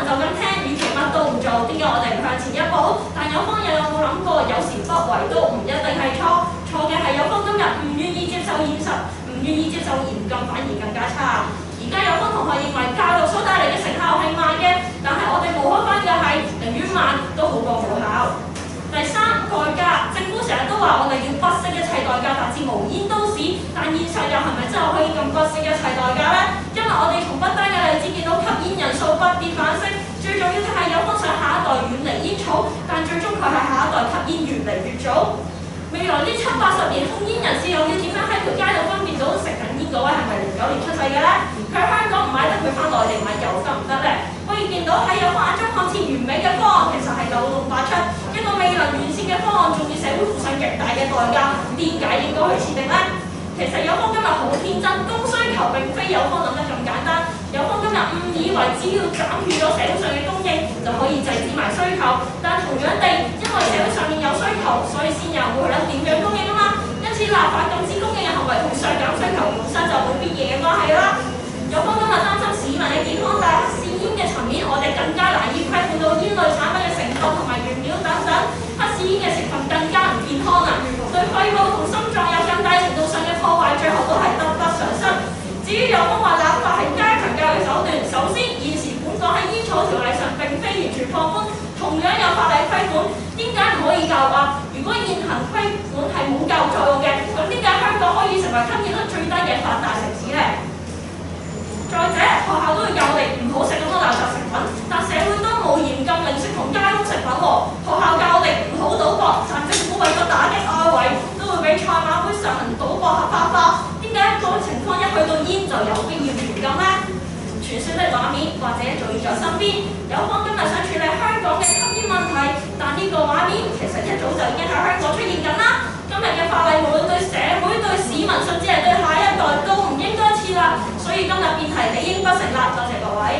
就咁聽，與其乜都唔做，點解我哋唔向前一步？但有方又有冇諗過，有時不為都唔一定係錯，錯嘅係有方今日唔願意接受現實，唔願意接受嚴禁，反而更加差。而家有方同學認為教育所帶嚟嘅成效係慢嘅，但係我哋無可否認嘅係，寧願慢都好過冇效。第三，代價，政府成日都話我哋要不惜一切代價達至無煙都市，但現實又係咪真係可以咁不惜一切代價呢？因為我哋從不單嘅例子見到吸煙人數不跌反升，最重要嘅係有方想下一代遠離煙草，但最終佢係下一代吸煙越嚟越早。未來呢70-80年，控煙人士又要點樣喺條街度分辨到食緊煙嗰位係咪09年出世嘅呢？佢喺香港唔買得，佢翻內地買又得唔得呢？可以見到喺有方眼中看似完美嘅方案，其實係漏洞百出。一個未能完善嘅方案，仲要社會付上極大嘅代價，點解應該去設定呢？其實有方今日好天真，供需求並非有方諗得咁簡單。有方今日誤以為只要減去咗社會上嘅供應，就可以制止埋需求。但同樣地，因為社會上面有需求，所以先有人會去諗點樣供應啊嘛。因此立法禁止供應嘅行為同削減需求本身就冇必然嘅關係啦。有方今日擔心市民嘅健康，但係黑市煙嘅層面，我哋更加難以規管到煙類產品嘅成分同埋原料等等。黑市煙嘅成分更加唔健康啦，對肺部同心臟有更大程度上嘅破壞，最後都係得不償失。至於有方話立法係加強教育手段，首先現時本港喺煙草條例上並非完全放寬，同樣有法例規管，點解唔可以教育啊？如果現行規管係冇教育作用嘅，咁點解香港可以成為吸煙率最低嘅發達城市呢？再者，學校都要教我哋唔好食咁多垃圾食品，但社會都冇嚴禁零食同加工食品喎。學校教我哋唔好賭博，但政府為咗打擊外圍，都會俾賽馬會實行賭博合法化。點解嗰個情況一去到煙就有必要嚴禁呢？傳說的畫面或者早已在身邊，有方今日想處理香港嘅吸煙問題，但呢個畫面其實一早就已經喺香港出現緊啦。今日嘅法例無論對社會、對市民，甚至係對下一代都唔應該設立，所以今日辯題理應不成立。多謝各位。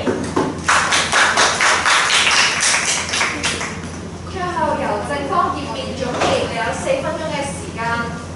最後由正方結辯總結，你有4分鐘嘅時間。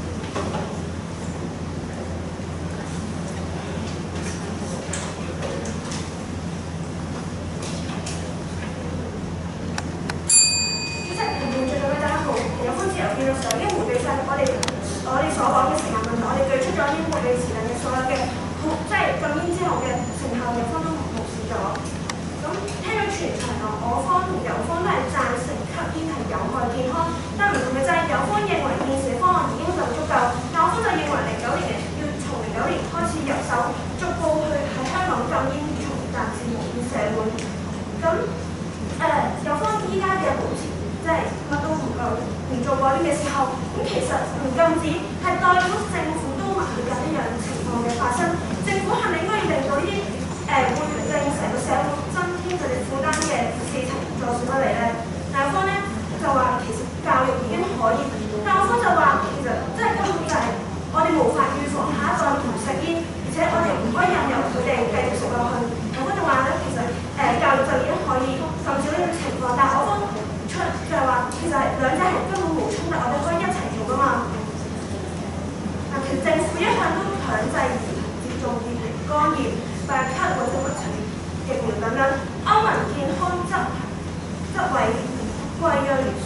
我哋所講嘅時間問題，我哋舉出咗已經迴避時令嘅所有嘅，即係禁煙之後嘅成效，有方都無視咗。咁聽咗全場我方同友方都係贊成吸煙係有害健康，但唔同嘅就係友方認為現時嘅方案已經就足夠，但我方就認為09年要從09年開始入手，逐步去喺香港禁煙，從達至無煙社會。咁友方依家嘅保持。即係乜都唔夠，唔做過啲嘅時候，咁其實唔禁止係代表政府都默許緊呢樣情況嘅發生。政府係咪應該要令到呢啲會令成個社會增添佢哋負擔嘅事情再算得嚟咧？但係方咧就話其實教育已經可以，但我方就話其實即係根本就係我哋無法預防下一代唔食煙，而且我哋唔可以任由佢哋繼續食落去。我方就話咧，其實教育就已經可以禁止呢個情況，但係我方就係話，其實兩者係根本冇衝突，我哋可以一齊做噶嘛。其實政府一向都強制兒童接種乙型肝炎、白卡或者乜疫苗等等。歐盟健康執委貴瑞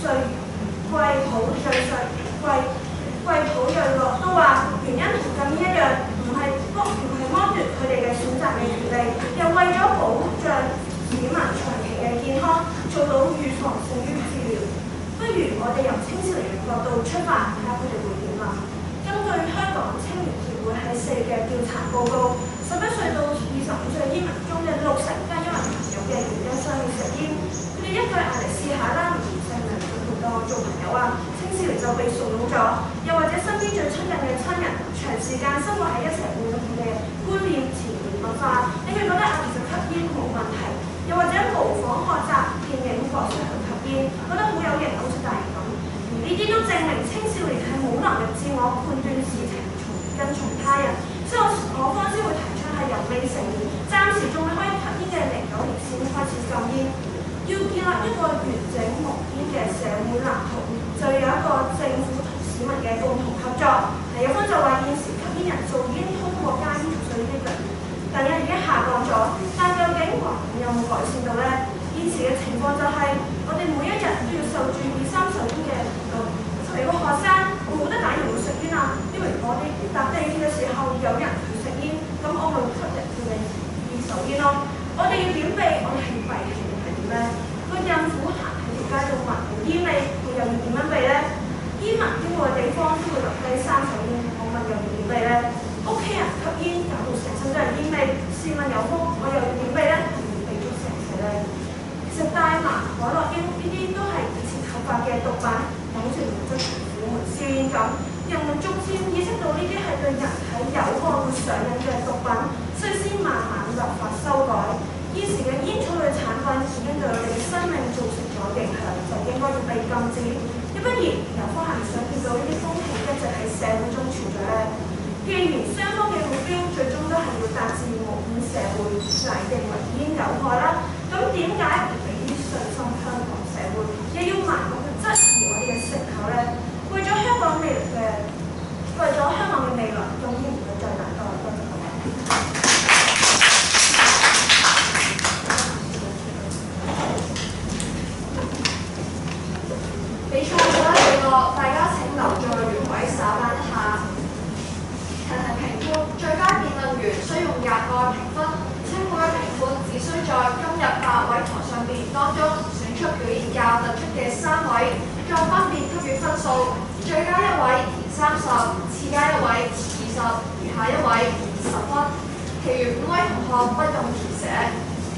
普瑞諾都話，原因同禁煙一樣，唔係剝奪佢哋嘅選擇嘅權利，又為咗保障市民長期嘅健康，做到預防勝於治療。不如我哋由青少年嘅角度出發，睇下佢哋會點啦。根據香港青年協會喺4月嘅調查報告，11歲到25歲煙民中嘅60%都係因為朋友嘅原因所以食煙。佢哋一句嗌嚟試下啦，唔成日同當我做朋友啊，青少年就被慫恿咗。又或者身邊最親近嘅親人，長時間生活喺一齊，會令佢哋嘅觀念潛移默化，你會覺得其實吸煙冇問題。又或者模仿學習電影角色去吸煙，覺得好有型，好似大人咁。而呢啲都證明青少年係冇能力自我判斷事情，跟從他人。所以我方先會提出係由未成年、暫時仲未可以吸煙嘅09年先開始禁煙，要建立一個完整無煙嘅社會藍圖，就要有一個政府同市民嘅共同合作。有方就話現時吸煙人數已經通過加煙除稅呢個，但係已經下降咗，但究竟環境有冇改善到呢？現因為我哋搭地鐵嘅時候有人去食煙，咁我咪吸引佢哋二手煙咯。我哋要點避？我哋係避忌定係點咧？個孕婦行喺條街度聞到煙味，佢又要點樣避咧？煙民經過嘅地方都會留低三手煙，我問又要點避咧？屋企人吸煙搞到成身都係煙味，試問有風，我又要點避咧？係咪避咗成世咧？其實大麻、海洛因呢啲都係以前合法嘅毒品，好似原則同虎門燒煙咁。人們逐漸意識到呢啲係對人體有害會上癮嘅毒品，所以先慢慢立法修改。現時嘅煙草類產品已經對我哋嘅生命造成咗影響，就應該要被禁止。要不然，由方係唔想見到呢啲風氣一直喺社會中存在咧。既然雙方嘅目標最終都係要達至無煙社會，嚟定為煙有害啦，咁點解唔俾啲信心香港社會，又要盲目去質疑我哋嘅成效咧？為咗香港嘅未來，終於唔會再難多多謝各位。 比賽咗幾個，大家請留在原位稍等一下。提評判，最佳辯論員需用廿個評分，且每位評判只需在今日8位台上辯員當中選出表現較突出嘅3位，再分別給予分數。最佳1位填30，次佳1位20，餘下1位20分。其餘5位同學不用填寫。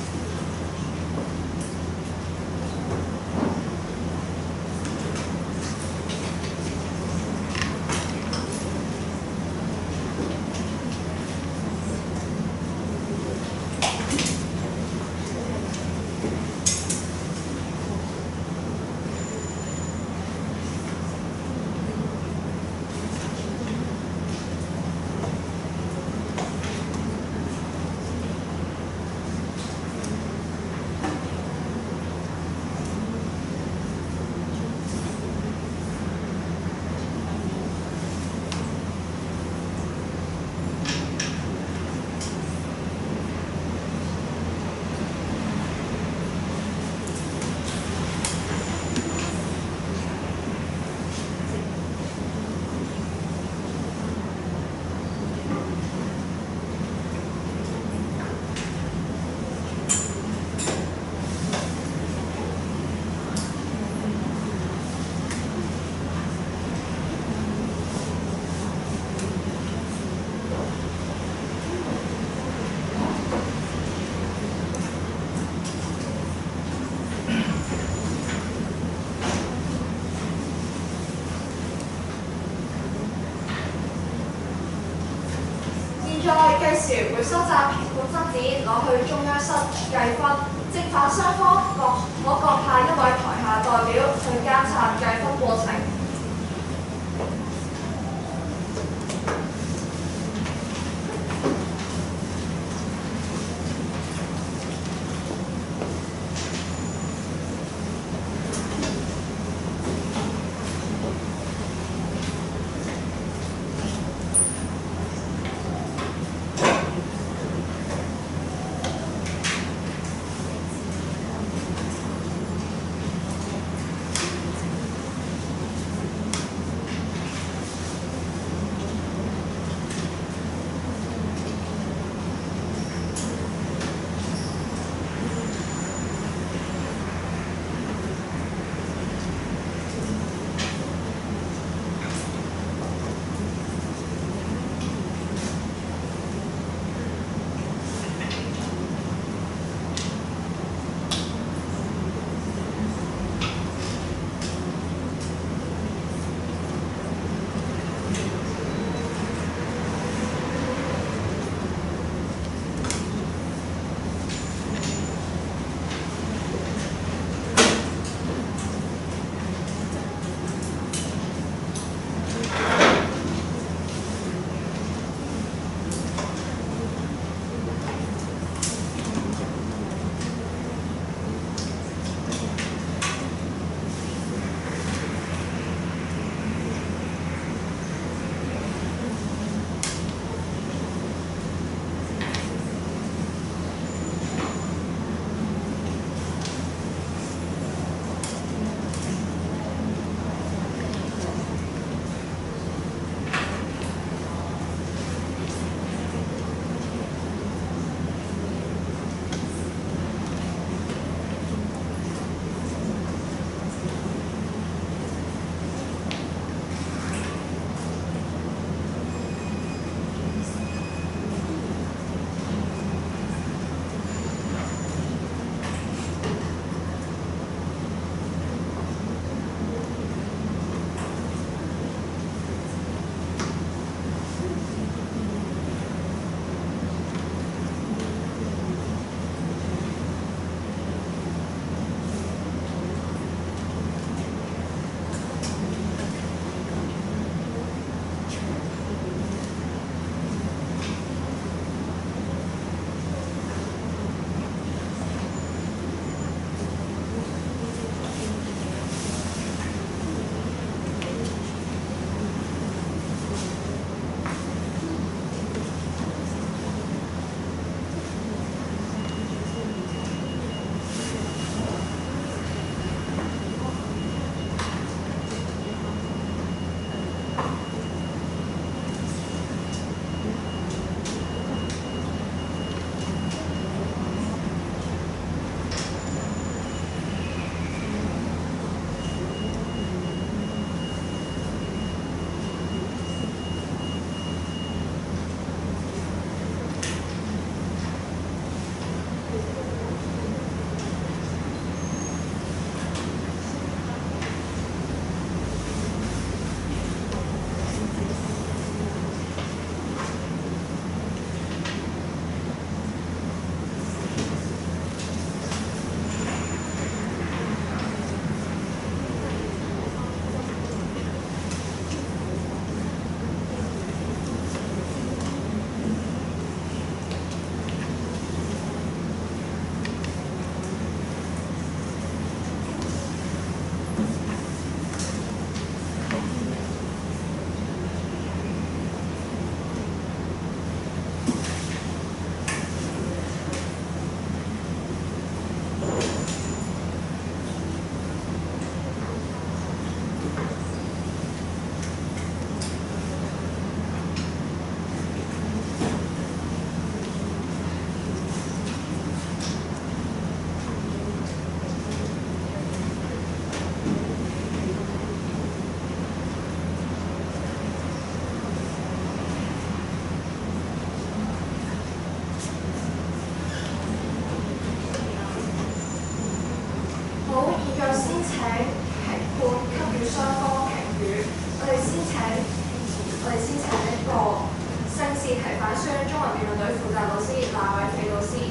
計時會收集評判分子攞去中央室計分，正反雙方可各派1位台下代表去監察計分過程。 我哋先請一個聖士提反書中文辯論隊負責老師賴偉飛老師。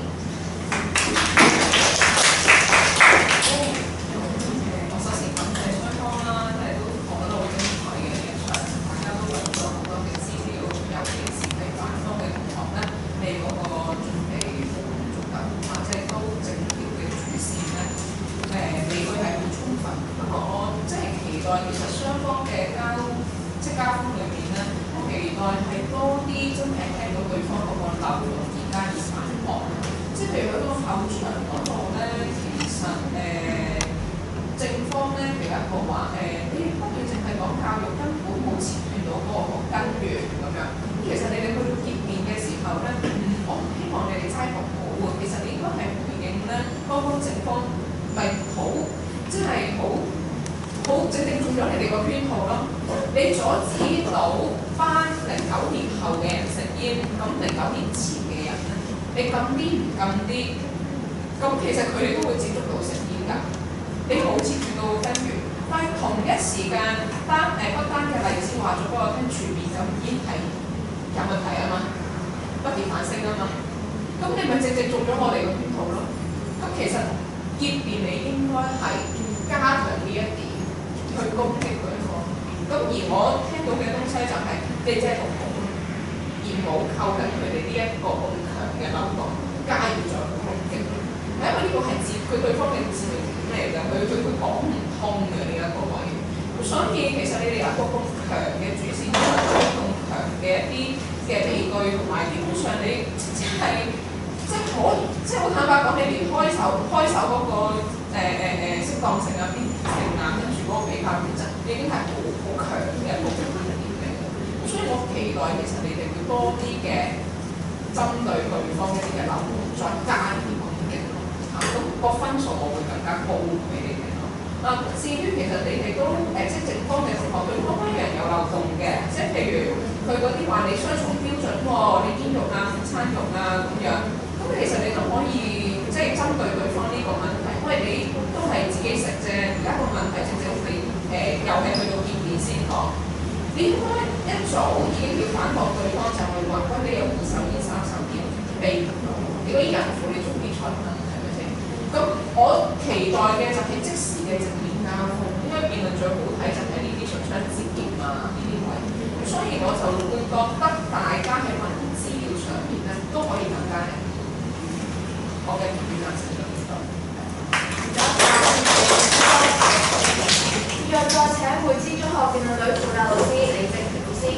我首先感謝雙方啦，即係都講得好精彩嘅一場，大家都揾咗好多嘅資料，尤其是係反方嘅同學咧，你嗰個準備都足夠啊，即係都整條嘅主線咧，理據係好充分。不過我即係期待其實雙方嘅交鋒裏面咧，我期待係多啲真係聽到對方嗰個漏洞而加以反駁。即係譬如佢嗰個後場嗰度咧，其實正方咧有一個話你不斷淨係講教育根本冇切斷到嗰個根源咁樣。其實你哋去到結面嘅時候咧，我唔希望你哋齋讀好喎。其實你應該係回應咧，剛剛正方咪好，即係好正中咗你哋個圈套咯。你阻止到班09年後嘅人食煙，咁09年前嘅人咧，你禁啲唔禁啲，咁其實佢哋都會接觸到食煙㗎。你冇接觸到根源，但係同一時間不單嘅例子話咗俾我聽，全面禁煙係有問題啊嘛，不斷反升啊嘛，咁你咪正做咗我哋個圈套咯。咁其實結辯你應該係加強呢一點去攻擊對方。咁而我聽到嘅東西就係你即係同我，而冇扣緊佢哋呢一個咁強嘅漏洞，加以再攻擊。係因為呢個係佢對方嘅致命點嚟㗎，佢講唔通嘅呢一個位。咁所以其實你哋有一個咁強嘅主線，咁強嘅一啲嘅理據，同埋基本上你即係好坦白講，你連開手嗰個適當性啊、邊緣性啊，跟住嗰個比較原則，已經係好強嘅一個觀點嚟嘅。咁所以我期待其實你哋會多啲嘅針對對方一啲嘅漏洞，再加以攻擊咯。咁個分數我會更加高俾你哋咯。至於其實你哋都即係正方嘅同學對方一樣有漏洞嘅，即係譬如佢嗰啲話你雙重標準喎，你煙肉啊、午餐肉啊咁樣。咁其實你都可以即係針對對方呢個問題，因為你都係自己食啫。而家個問題正正你又係去到見面先講，你應該一早已經要反駁對方，就係話喂，你有2手煙、3手煙避唔到，你嗰啲人苦你仲必出問係咪先？咁我期待嘅就係即時嘅正面交鋒，應該辯論最好睇就係呢啲唇槍舌劍啊呢啲位。咁所以我就會覺得大家喺文資料上面咧都可以更加我嘅意見啊，請咗呢度。 再請會知中學辯論隊負責老師李正權老師。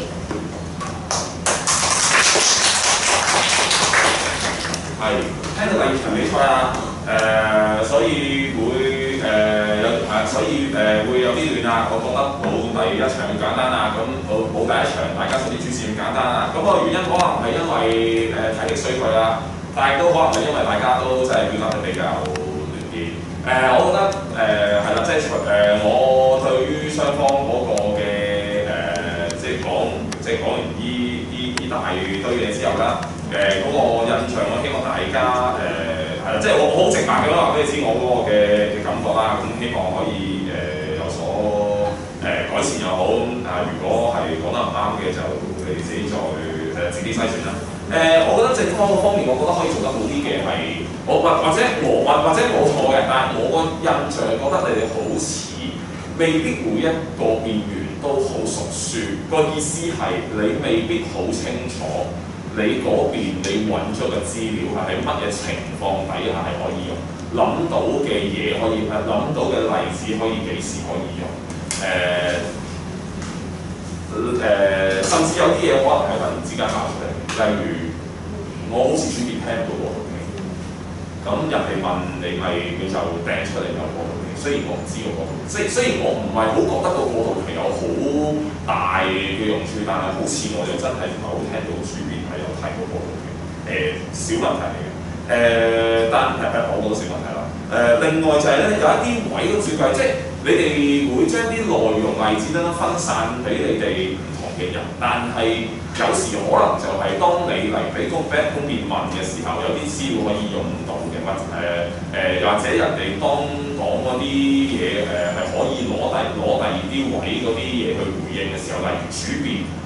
係聽到第二場比賽啦，所以會會有啲亂啊。我覺得冇第一場咁簡單啊，咁冇第一場大家所啲主線咁簡單啊。咁個原因可能係因為體力衰退啦。但係都可能係因為大家都真係表達得比較亂啲。我覺得係啦，即係我對於雙方嗰個嘅即係講完依大堆嘢之後啦，嗰個印象我希望大家係啦，即係我好直白嘅話俾你知我嗰個嘅感覺啦。咁希望可以有所改善又好。如果係講得唔啱嘅，就你自己再自己篩選啦。我覺得正方嗰方面，我覺得可以做得好啲嘅係，或者冇錯嘅，但係我個印象覺得你哋好似未必每一個辯員都好熟書，個意思係你未必好清楚你嗰邊你揾咗嘅資料係喺乜嘢情況底下係可以用，諗到嘅嘢可以諗到嘅例子可以幾時可以用，甚至有啲嘢可能係突然之間爆出嚟。例如，我好似主編聽到過套戲，咁人哋問你咪佢就掟出嚟有過套戲。雖然我唔知個過套戲，雖然我唔係好覺得個過套戲有好大嘅用處，但係好似我就真係唔係好聽到主編係有提過過套戲。小問題嚟嘅。但我覺得小問題啦。另外就係咧有一啲位都照計，即係你哋會將啲內容例子等等分散俾你哋唔同嘅人，但係有時可能就係當你嚟俾公辯問嘅時候，有啲資料可以用到嘅，又或者人哋當講嗰啲嘢係可以攞第二啲位嗰啲嘢去回應嘅時候，例如主辯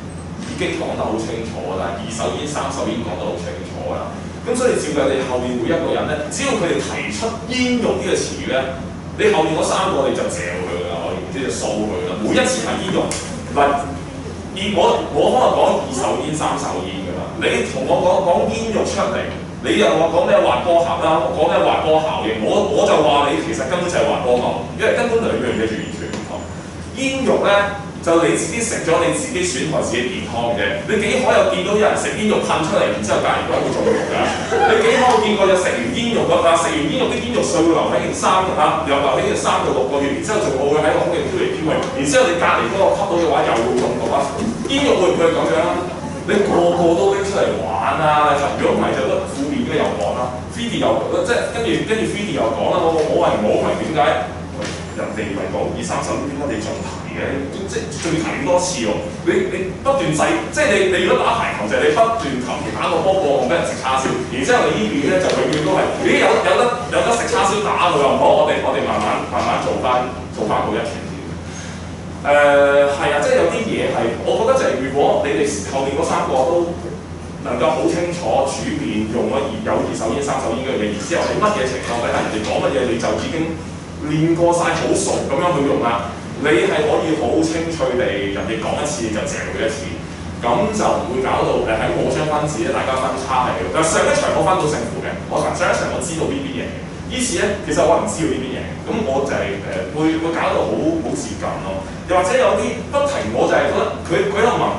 已經講得好清楚啦，二手煙、三手煙講得好清楚啦。咁所以照計，你後面每一個人咧，只要佢哋提出煙肉呢個詞語咧，你後面嗰三個你就嚼佢啦，可以即係掃佢啦。每一次係煙肉，唔係我可能講二手煙、三手煙㗎啦。你同我講煙肉出嚟，你又話講咩滑波效啦，講咩滑波效應，我就話你其實根本就係滑波效應，因為根本兩樣嘢完全唔同。煙肉咧就你自己食咗，你自己損害自己健康嘅。你幾可有見到有人食煙肉噴出嚟，然之後隔離嗰人會中毒㗎？你幾可見過有食完煙肉食完煙肉啲煙肉碎會留喺件衫又留喺件衫度6個月，然之後仲會喺個空氣飄嚟飄去，然之後你隔離嗰個吸到嘅話又會中毒啊！煙肉會唔會咁樣啊？你個個都拎出嚟玩啊！如果唔係就得負面嘅又講啦 ，Fidi 又即係跟住 Fidi 又講啦，我明點解人哋唔係講2、3手，點解你仲提嘅？即係仲要提咁多次喎！你不斷即係你如果打排球就係你不斷求其打個波過我俾人食叉燒，然之後你呢邊咧就永遠都係咦有得食叉燒打佢又唔好，我哋慢慢做翻好一拳。係啊，即係有啲嘢係，我覺得就係如果你哋後面嗰3個都能夠好清楚主面用咗有二手煙、三手煙嘅嘢，然之後喺乜嘢情況底下人哋講乜嘢你就已經練過晒好熟咁樣去用啦，你係可以好清脆地人哋講一次就嚼佢一次，咁就唔會搞到喺我張分子咧大家分差係嘅。上一場我分到勝負嘅，上一場我知道邊嘢嘅，依次咧其實我唔知道呢邊嘢，咁我就係會搞到好接近咯。又或者有啲不停，我就係覺得佢喺度問，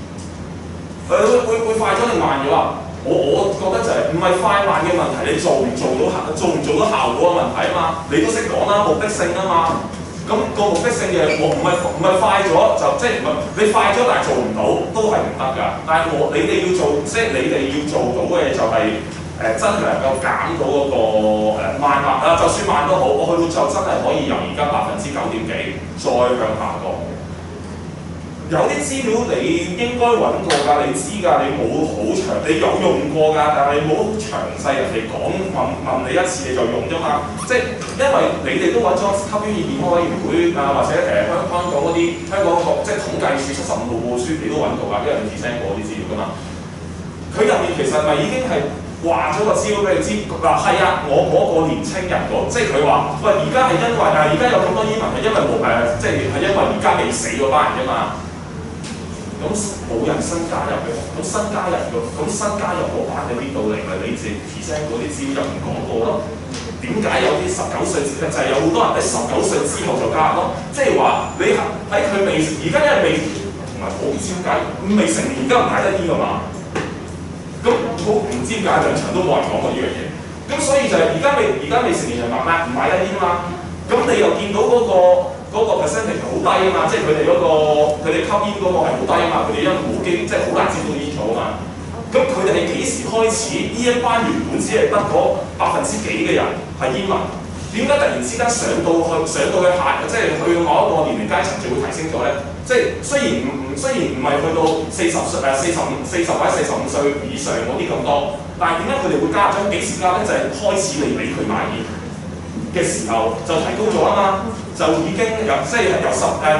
會快咗定慢咗啊？我覺得就係唔係快慢嘅問題，你做唔做到效果嘅問題啊嘛？你都識講啦，目的性啊嘛。咁個目的性嘅我唔係快咗就即係唔係你快咗，但係做唔到都係唔得㗎。但係你哋要做，即係你哋要做到嘅嘢就係真係能夠減到嗰個慢啊，就算慢都好，我去到就真係可以由而家9.幾%再向下降。有啲資料你應該揾過㗎，你知㗎，你冇好長，你有用過㗎，但係你冇詳細人哋講問你一次你就用啫嘛。即係因為你哋都揾咗吸煙與健康委員會啊，或者香港嗰啲香港即係統計處75號報告書，你都揾到㗎，因為你 present 過啲資料㗎嘛。佢入面其實咪已經係話咗個資料俾你知嗱，係啊，我嗰個年青人即係佢話喂，而家係因為而家有咁多煙民係因為冇即係因為而家未死嗰班人啫嘛。咁冇人新加入嘅，咁新加入嗰班喺邊度嚟？咪你自 present 嗰啲資料入面講過咯。點解有啲19歲就係有好多人喺19歲之後就加入咯？即係話你喺佢未而家因為未同埋我唔知點解未成年，而家唔買得煙㗎嘛？咁我唔知點解兩場都冇人講過呢樣嘢。咁所以就係而家未成年人唔買得煙啊嘛。咁你又見到嗰個 percentage 好低啊嘛，即係佢哋吸煙嗰個係好低啊嘛，佢哋因為冇機，即係好難接觸煙草啊嘛。咁佢哋係幾時開始？呢一班原本只係得嗰幾%嘅人係煙民，點解突然之間上到去下，即係去某一個年齡階層就會提升咗咧？即係雖然唔係去到40或者45歲以上嗰啲咁多，但係點解佢哋會加咗？幾時加咧？就係開始你俾佢買煙嘅時候就提高咗啊嘛，就已經由19歲即係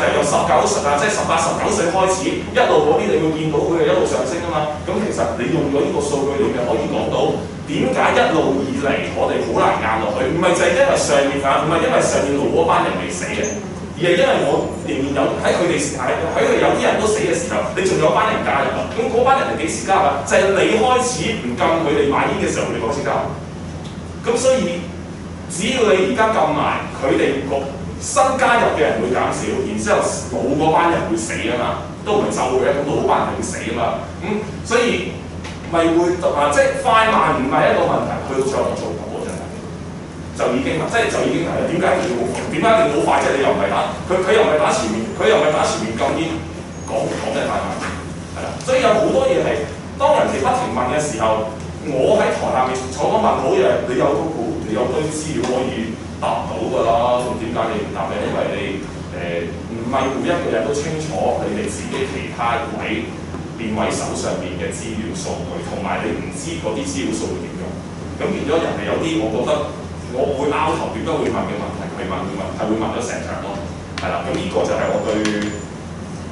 18、19歲開始，一路嗰啲你會見到佢係一路上升啊嘛。咁其實你用咗呢個數據，你咪可以講到點解一路以嚟我哋好難硬落去，唔係就係因為上面路嗰班人未死嘅，而係因為我仍然有喺佢哋有啲人都死嘅時候，你仲有班人加入啊。咁嗰班人係幾時加入啊？就係你開始唔禁佢哋買煙嘅時候，你開始加入。咁所以只要你而家禁埋，佢哋新加入嘅人會減少，然之後冇嗰班人會死啊嘛，都唔係就嘅，咁冇班人會死啊嘛。所以咪會即係快慢唔係一個問題，去到最後做到嗰陣就已經係點解你好快啫？你又唔係打佢又唔係打前面，禁煙講得快慢係啦。所以有好多嘢係當人哋不停問嘅時候，我喺台下面坐講問好嘢，你有堆資料可以答到㗎啦，咁點解你唔答咧？因為你唔係每一個人都清楚你哋自己其他位邊位手上邊嘅資料數據，同埋你唔知嗰啲資料數據點用。咁變咗人哋有啲，我覺得我會拗頭點解會問嘅問題，係會問咗成場咯，係啦。咁呢個就係我對即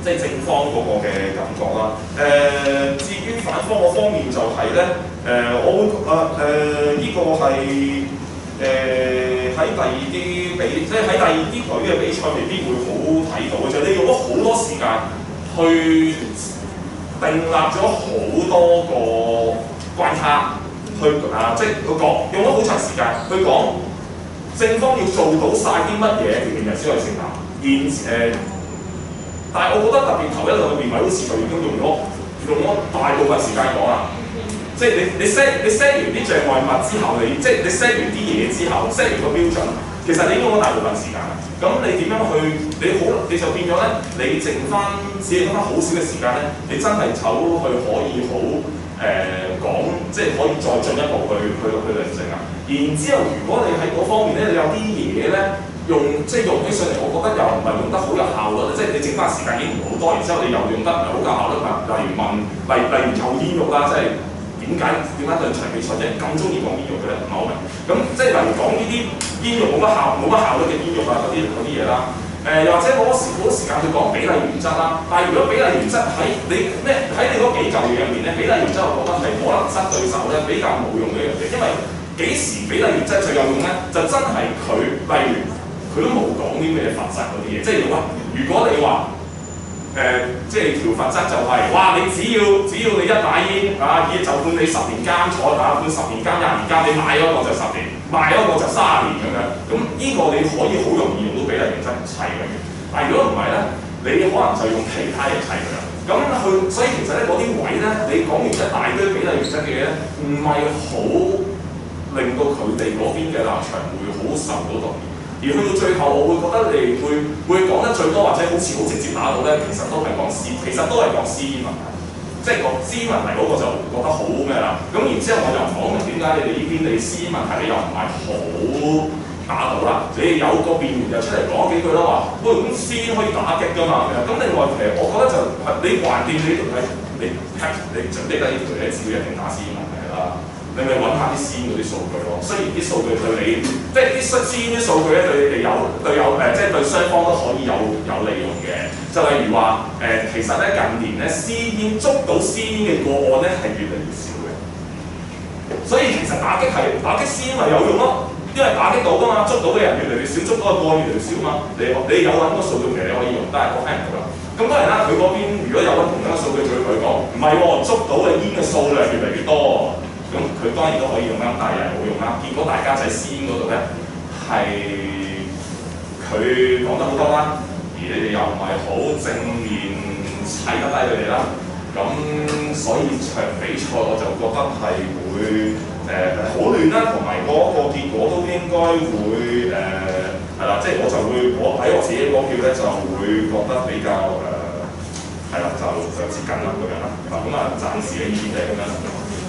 即係正方嗰個嘅感覺啦。至於反方嗰方面就係咧，我會呢個係喺第二啲即係喺第二啲隊嘅比賽未必會好睇到嘅，就係你用咗好多時間去訂立咗好多個關卡，去即係佢講用咗好長時間去講正方要做到晒啲乜嘢條件人先可以成立。但係我覺得特別頭一兩個辯位好似就已經用咗大部分時間講啦。即係你 set 完啲障礙物之後，即係你 set 完啲嘢之後 set 完個標準，其實你已經用咗大部分時間啦。咁你點樣去？你就變咗咧，你剩翻好少嘅時間咧，你真係走去可以好講，即係可以再進一步去論證啊。然之後，如果你喺嗰方面咧，你有啲嘢咧用起上嚟，我覺得又唔係用得好有效率，即係你剩翻時間已經唔好多，然之後你又用得唔係好有效率嘛。例如有煙肉啦，即係。點解對場比賽啲人咁中意講煙肉嘅咧？唔係好明。咁即係例如講呢啲煙肉冇乜效率嘅煙肉啊嗰啲嘢啦。又或者攞時間去講比例原則啦。但係如果比例原則喺你嗰幾嚿嘢入面咧，比例原則我覺得係可能失對手咧比較冇用嘅一樣嘢，因為幾時比例原則最有用咧？就真係例如佢都冇講啲咩罰則嗰啲嘢，即係如果你話。即係條罰則就係、哇！你只要你一買煙就判你10年監坐判10年監、20年監，你買嗰個就10年，賣嗰個就30年咁樣。咁呢個你可以好容易用到比例原則砌佢嘅。但係如果唔係咧，你可能就用其他嘢砌佢啦。咁所以其實咧嗰啲位咧，你講完一大堆比例原則嘅嘢咧，唔係好令到佢哋嗰邊嘅立場會好受到動搖。而去到最後，我會覺得你會講得最多，或者好似好直接打到咧，其實都係講私煙問題，即係個私煙問題嗰個就覺得好咩啦。咁然之後我就唔講明點解你哋呢邊你私煙問題你又唔係好打到啦。你有個辯員就出嚟講幾句啦，話喂咁私煙可以打擊㗎嘛。咁另外其實我覺得就你橫掂你呢條係你就呢條你只要一定打私煙問題啦。你咪揾下啲私煙嗰啲數據咯。雖然啲數據對你，即係啲私煙啲數據咧對你哋即係對雙方都可以有利用嘅。就例如話其實咧近年咧捉到私煙嘅個案咧係越嚟越少嘅。所以其實打擊私煙咪有用咯，因為打擊到㗎嘛，捉到嘅人越嚟越少，捉到嘅個案越嚟越少嘛。你有揾個數據其實你可以用，但係我聽唔到啦。咁當然啦，佢嗰邊如果有揾同樣嘅數據，佢講唔係喎，捉到嘅煙嘅數量越嚟越多。咁佢當然都可以用啦，但係又係冇用啦。結果大家就喺私煙嗰度咧，係佢講得好多啦，而你哋又唔係好正面砌得低佢哋啦。咁所以場比賽我就覺得係會好亂啦，同埋嗰個結果都應該會係啦，即係我喺我自己嗰票咧就會覺得比較係啦，就接近啦咁樣啦。咁暫時嘅意見就係咁樣。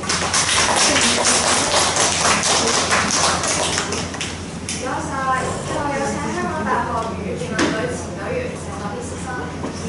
唔該晒，最後有請香港大學語言辯論隊前隊員謝樂啲先生。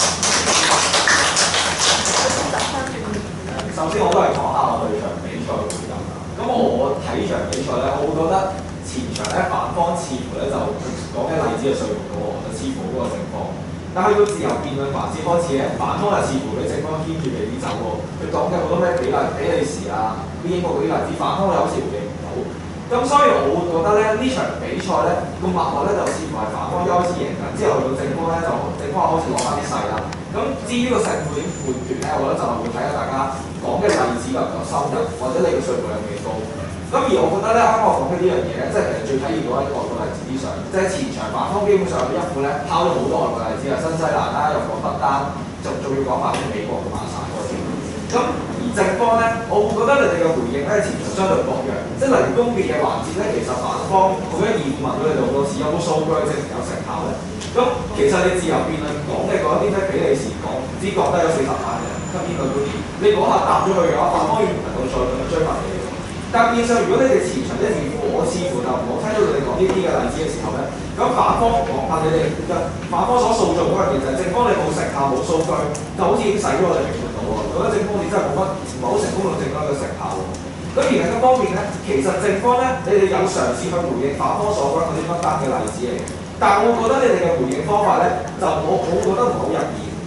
首先我都係講下我對場比賽嘅觀感啦。咁我睇場比賽咧，我會覺得前場咧反方似乎咧就講嘅例子就說服到我，就似乎嗰個情況。但去到自由辯論環節開始咧，反方就似乎俾正方牽住鼻子走喎。佢講嘅好多咩比利時啊、英國嗰啲例子，反方又好似回應唔到。咁所以我會覺得咧呢場比賽咧個脈絡咧就似乎係反方一開始贏緊，之後去到正方咧就正方開始落翻啲勢啦。咁至於個勝負點判斷咧，我覺得就係會睇下大家講嘅例子夠唔夠深入，或者你嘅說服有幾高。咁而我覺得咧，啱啱我講嘅呢樣嘢咧，即係其實最體現到喺外國例子之上，即係前場反方基本上一副咧拋咗好多外國例子啊，新西蘭啦，又講不丹，仲要講埋啲美國嘅馬薩嗰啲。咁而正方咧，我會覺得你哋嘅回應咧前場相對薄弱，即係例如公辯嘅環節咧，其實反方好一二問到你哋好多次，有冇數據證明有成效咧？咁其實你自由辯論講嘅嗰一啲咩比利時講，唔知覺得有40萬人吸煙嗰啲，你嗰下答咗佢嘅話，反方要唔能夠再咁樣追問你。但變相如果你哋前場一面我似乎就唔好聽到你哋講呢啲嘅例子嘅時候咧，咁反方講下你哋反方所塑造嗰樣嘢就係正方你冇成效冇數據，就好似已經洗咗我哋評判到喎。覺得正方你真係冇乜唔係好成功用正方嘅成效喎。咁而另一方面咧，其實正方咧你哋有嘗試去回應反方所講嗰啲不單嘅例子嚟嘅，但係我覺得你哋嘅回應方法咧就我覺得唔好入耳。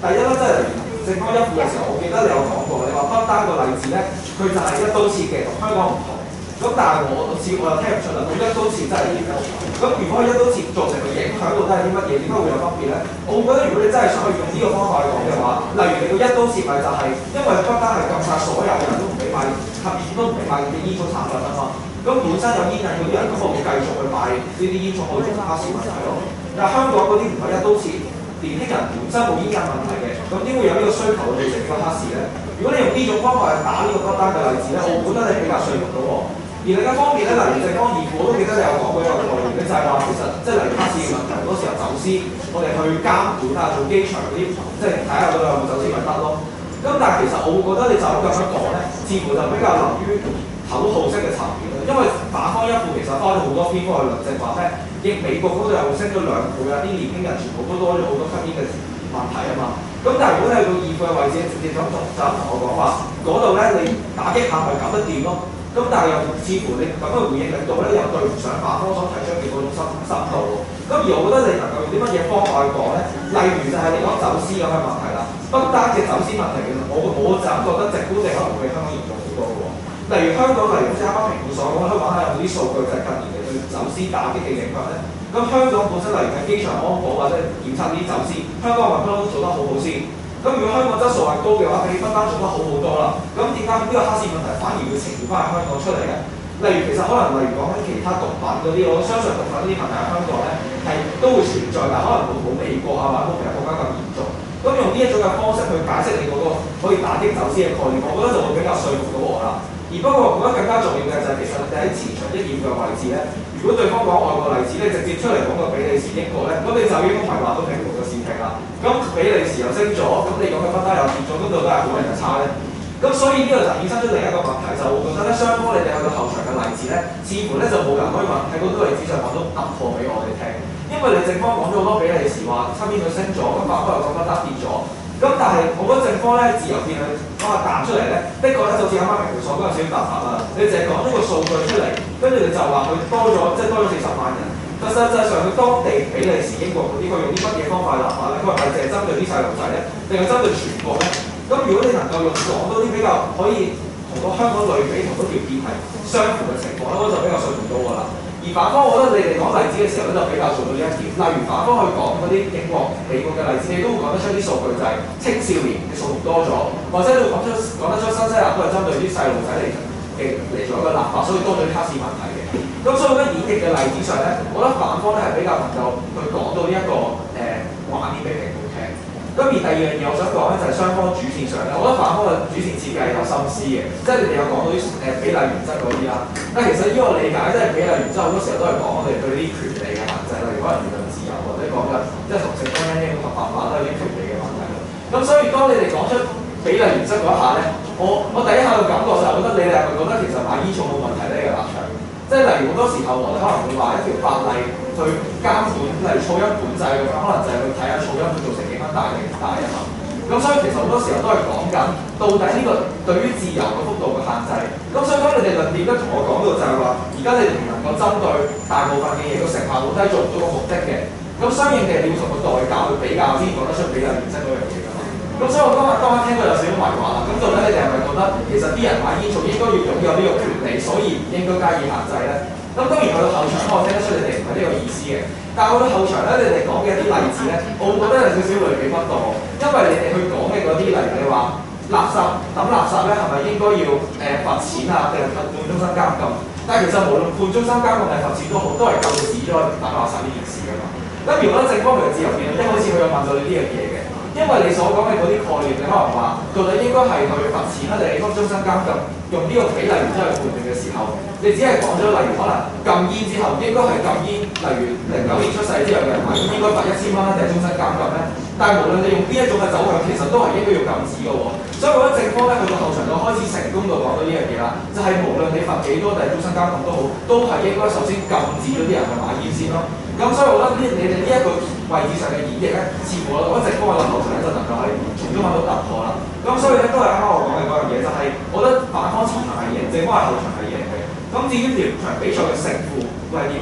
第一咧，即係例如正方一副嘅時候，我記得你有講過，你話不單個例子咧，佢就係一刀切嘅，同香港唔同。咁但係我又聽唔出啦，咁一刀切真係點樣？咁如果係一刀切造成嘅影響到底係啲乜嘢？點解會有分別咧？我會覺得如果你真係想去用呢個方法去講嘅話，例如你個一刀切咪就係因為不單係禁晒所有人都唔俾買，合意都唔俾買嘅煙草產品啊嘛。咁本身有煙癮嗰啲人，咁我會繼續去買呢啲煙草去做哈士問題咯。但係香港嗰啲唔係一刀切，年輕人本身冇煙癮問題嘅，咁點會有呢個需求去做成呢個哈士咧？如果你用呢種方法去打呢個不單嘅例子咧，我覺得你比較說服到喎。而另一方面咧，例如正方二副，我都記得你有講過一個概念咧，就係話其實即係例如哈士嘅問題，好多時候走私，我哋去監管啊，做機場嗰啲，即係睇下佢有冇走私咪得咯。咁但係其實我會覺得你就咁樣講咧，似乎就比較流於口號式嘅層面咯。因為反方一副其實花咗好多篇幅去論證話咩，亦美國嗰度又升咗2倍啊，啲年輕人全部都多咗好多吸煙嘅問題啊嘛。咁但係如果你去到二副嘅位置，直接咁同我講話，嗰度咧你打擊下咪搞得掂咯。咁但係又似乎你咁嘅回應領導咧，又對唔上反方所提出嘅嗰種深度喎。咁而我覺得你能夠用啲乜嘢方法去講咧？例如就係你講走私咁嘅問題啦，不單嘅走私問題其實我就咁覺得直觀地可能會香港嚴重好多嘅喎。例如香港，例如即係啱啱評估所講，香港係有冇啲數據就係近年嚟對走私打擊嘅影響咧？咁香港本身例如喺機場安保或者檢測呢啲走私，香港運不嬲都做得好好先。咁如果香港質素係高嘅話，比不單做得好好多啦。咁點解呢個哈士問題反而會呈現翻喺香港出嚟嘅？例如其實可能例如講緊其他毒品嗰啲，我相信毒品呢啲問題喺香港咧係都會存在，但係可能冇美國啊或者冇其他國家咁嚴重。咁用呢一種嘅方式去解釋你嗰個可以打擊走私嘅概念，我覺得就會比較說服到我啦。而不過我覺得更加重要嘅就係其實你喺前場一驗嘅位置咧，如果對方講外國例子咧，直接出嚟講個比利時、英國咧，咁你就已經唔係話到平衡嘅事情啦。咁比利時又升咗，咁你講嘅不單又跌咗，咁到底係好定係差咧？咁所以呢個就衍生出另一個問題，就我覺得咧，雙方你哋去到後場嘅例子咧，似乎咧就冇人可以話喺嗰啲例子上揾到突破俾我哋聽，因為你正方講咗好多比利時話側邊佢升咗，咁反方又講不單跌咗。咁但係我覺得正方咧自由辯論講話彈出嚟咧，的確咧就似啱啱明佢所講有少少突發啦。你淨係講咗個數據出嚟，跟住你就話佢多咗，即係多咗40萬人。但實際上佢當地比利時、英國嗰啲，佢用啲乜嘢方法立法咧？佢係咪淨係針對啲細路仔咧，定係針對全國咧？咁如果你能夠用講到啲比較可以同個香港類比同嗰條件係相符嘅情況咧，我就比較信唔到㗎啦。而反方，我覺得你哋講例子嘅時候咧，就比較做到呢一點。例如反方去講嗰啲英國、美國嘅例子，你都會講得出啲數據，就係青少年嘅數目多咗，或者你會講得出新西蘭都係針對啲細路仔嚟做一個立法，所以多咗啲哈士問題嘅。咁所以我覺得演繹嘅例子上咧，我覺得反方咧係比較能夠去講到呢一個畫面俾評判聽。咁而第二樣嘢我想講咧就係雙方主線上咧，我覺得反方嘅主線設計係有心思嘅，即係你哋有講到啲比例原則嗰啲啦。但其實依個理解即係比例原則好多時候都係講我哋對啲權利嘅限制，例如可能言論自由或者講緊即係同性婚姻合法化都係啲權利嘅問題。咁所以當你哋講出比例原則嗰一下咧，我第一下嘅感覺就係覺得你哋係咪覺得其實買煙草冇問題呢個立場？即係例如好多時候我哋可能會話一條法例去監管，例如噪音管制咁樣，可能就係去睇下噪音會造成影響大定唔大啊嘛。咁所以其實好多時候都係講緊到底呢個對於自由嘅幅度嘅限制。咁所以當你哋論點咧同我講到就係話，而家你哋唔能夠針對大部分嘅嘢個成效到底做唔到個目的嘅。咁相應嘅你要同個代價去比較先講得出比例原則嗰樣嘢㗎嘛。咁所以我當晚聽到有少少迷惑啦。咁到底你哋係咪覺得其實啲人買煙草應該要擁有呢個權利，所以唔應該加以限制咧？咁當然去到後場，我聽得出你哋唔係呢個意思嘅。但係去到後場咧，你哋講嘅一啲例子咧，我會覺得有少少類比不當，因為你哋去講嘅嗰啲例如你話垃圾抌垃圾咧，係咪應該要罰錢啊，定係判終身監禁？但係其實無論判終身監禁定係罰錢都好，都係禁止咗抌垃圾呢件事㗎嘛。咁如果正方面嘅自由辯論，一開始佢有問到你呢樣嘢嘅。因為你所講嘅嗰啲概念，你可能話到底應該係去罰錢啦，定係應該終身監禁？用呢個比例原則去判定嘅時候，你只係講咗例如可能禁煙之後應該係禁煙，例如09年出世之後嘅人買應該罰1000蚊定係終身監禁咧？但係無論你用邊一種嘅走向，其實都係應該要禁止嘅喎。所以我覺得正方咧去到後場就開始成功到講到呢樣嘢啦，就係、是、無論你罰幾多定係終身監禁都好，都係應該首先禁止咗啲人去買煙先咯。咁所以我覺得你哋呢一個位置上嘅演繹咧，似乎我覺得正方嘅後場咧就能夠係從中揾到突破啦。咁所以咧都係啱啱我講嘅嗰樣嘢，就係、是、我覺得反方前場係贏，正方係後場係贏嘅。咁至於條場比賽嘅勝負會係點樣？咁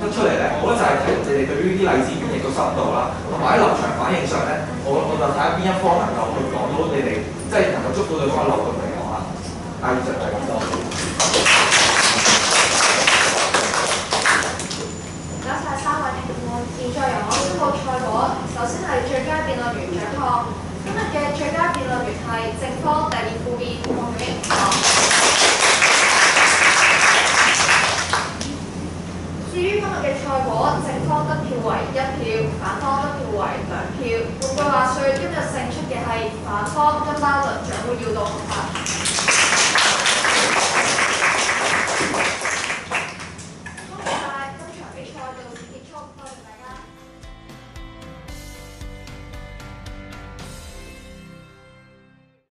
得出嚟咧，我覺得就係睇你哋對於呢啲例子演繹嘅深度啦，同埋喺臨場反應上咧，我就睇下邊一方能夠去講到你哋，即係能夠捉到對方嘅漏洞嚟講啦。大約就係咁多。 唔該晒3位評判，現在由我宣佈賽果。首先係最佳辯論員獎項，今日嘅最佳辯論員係正方第2副辯黃永盈同學。至於今日嘅賽果，正方得票為1票，反方得票為2票。換句話說，今日勝出嘅係反方，一包輪獎會要到合法。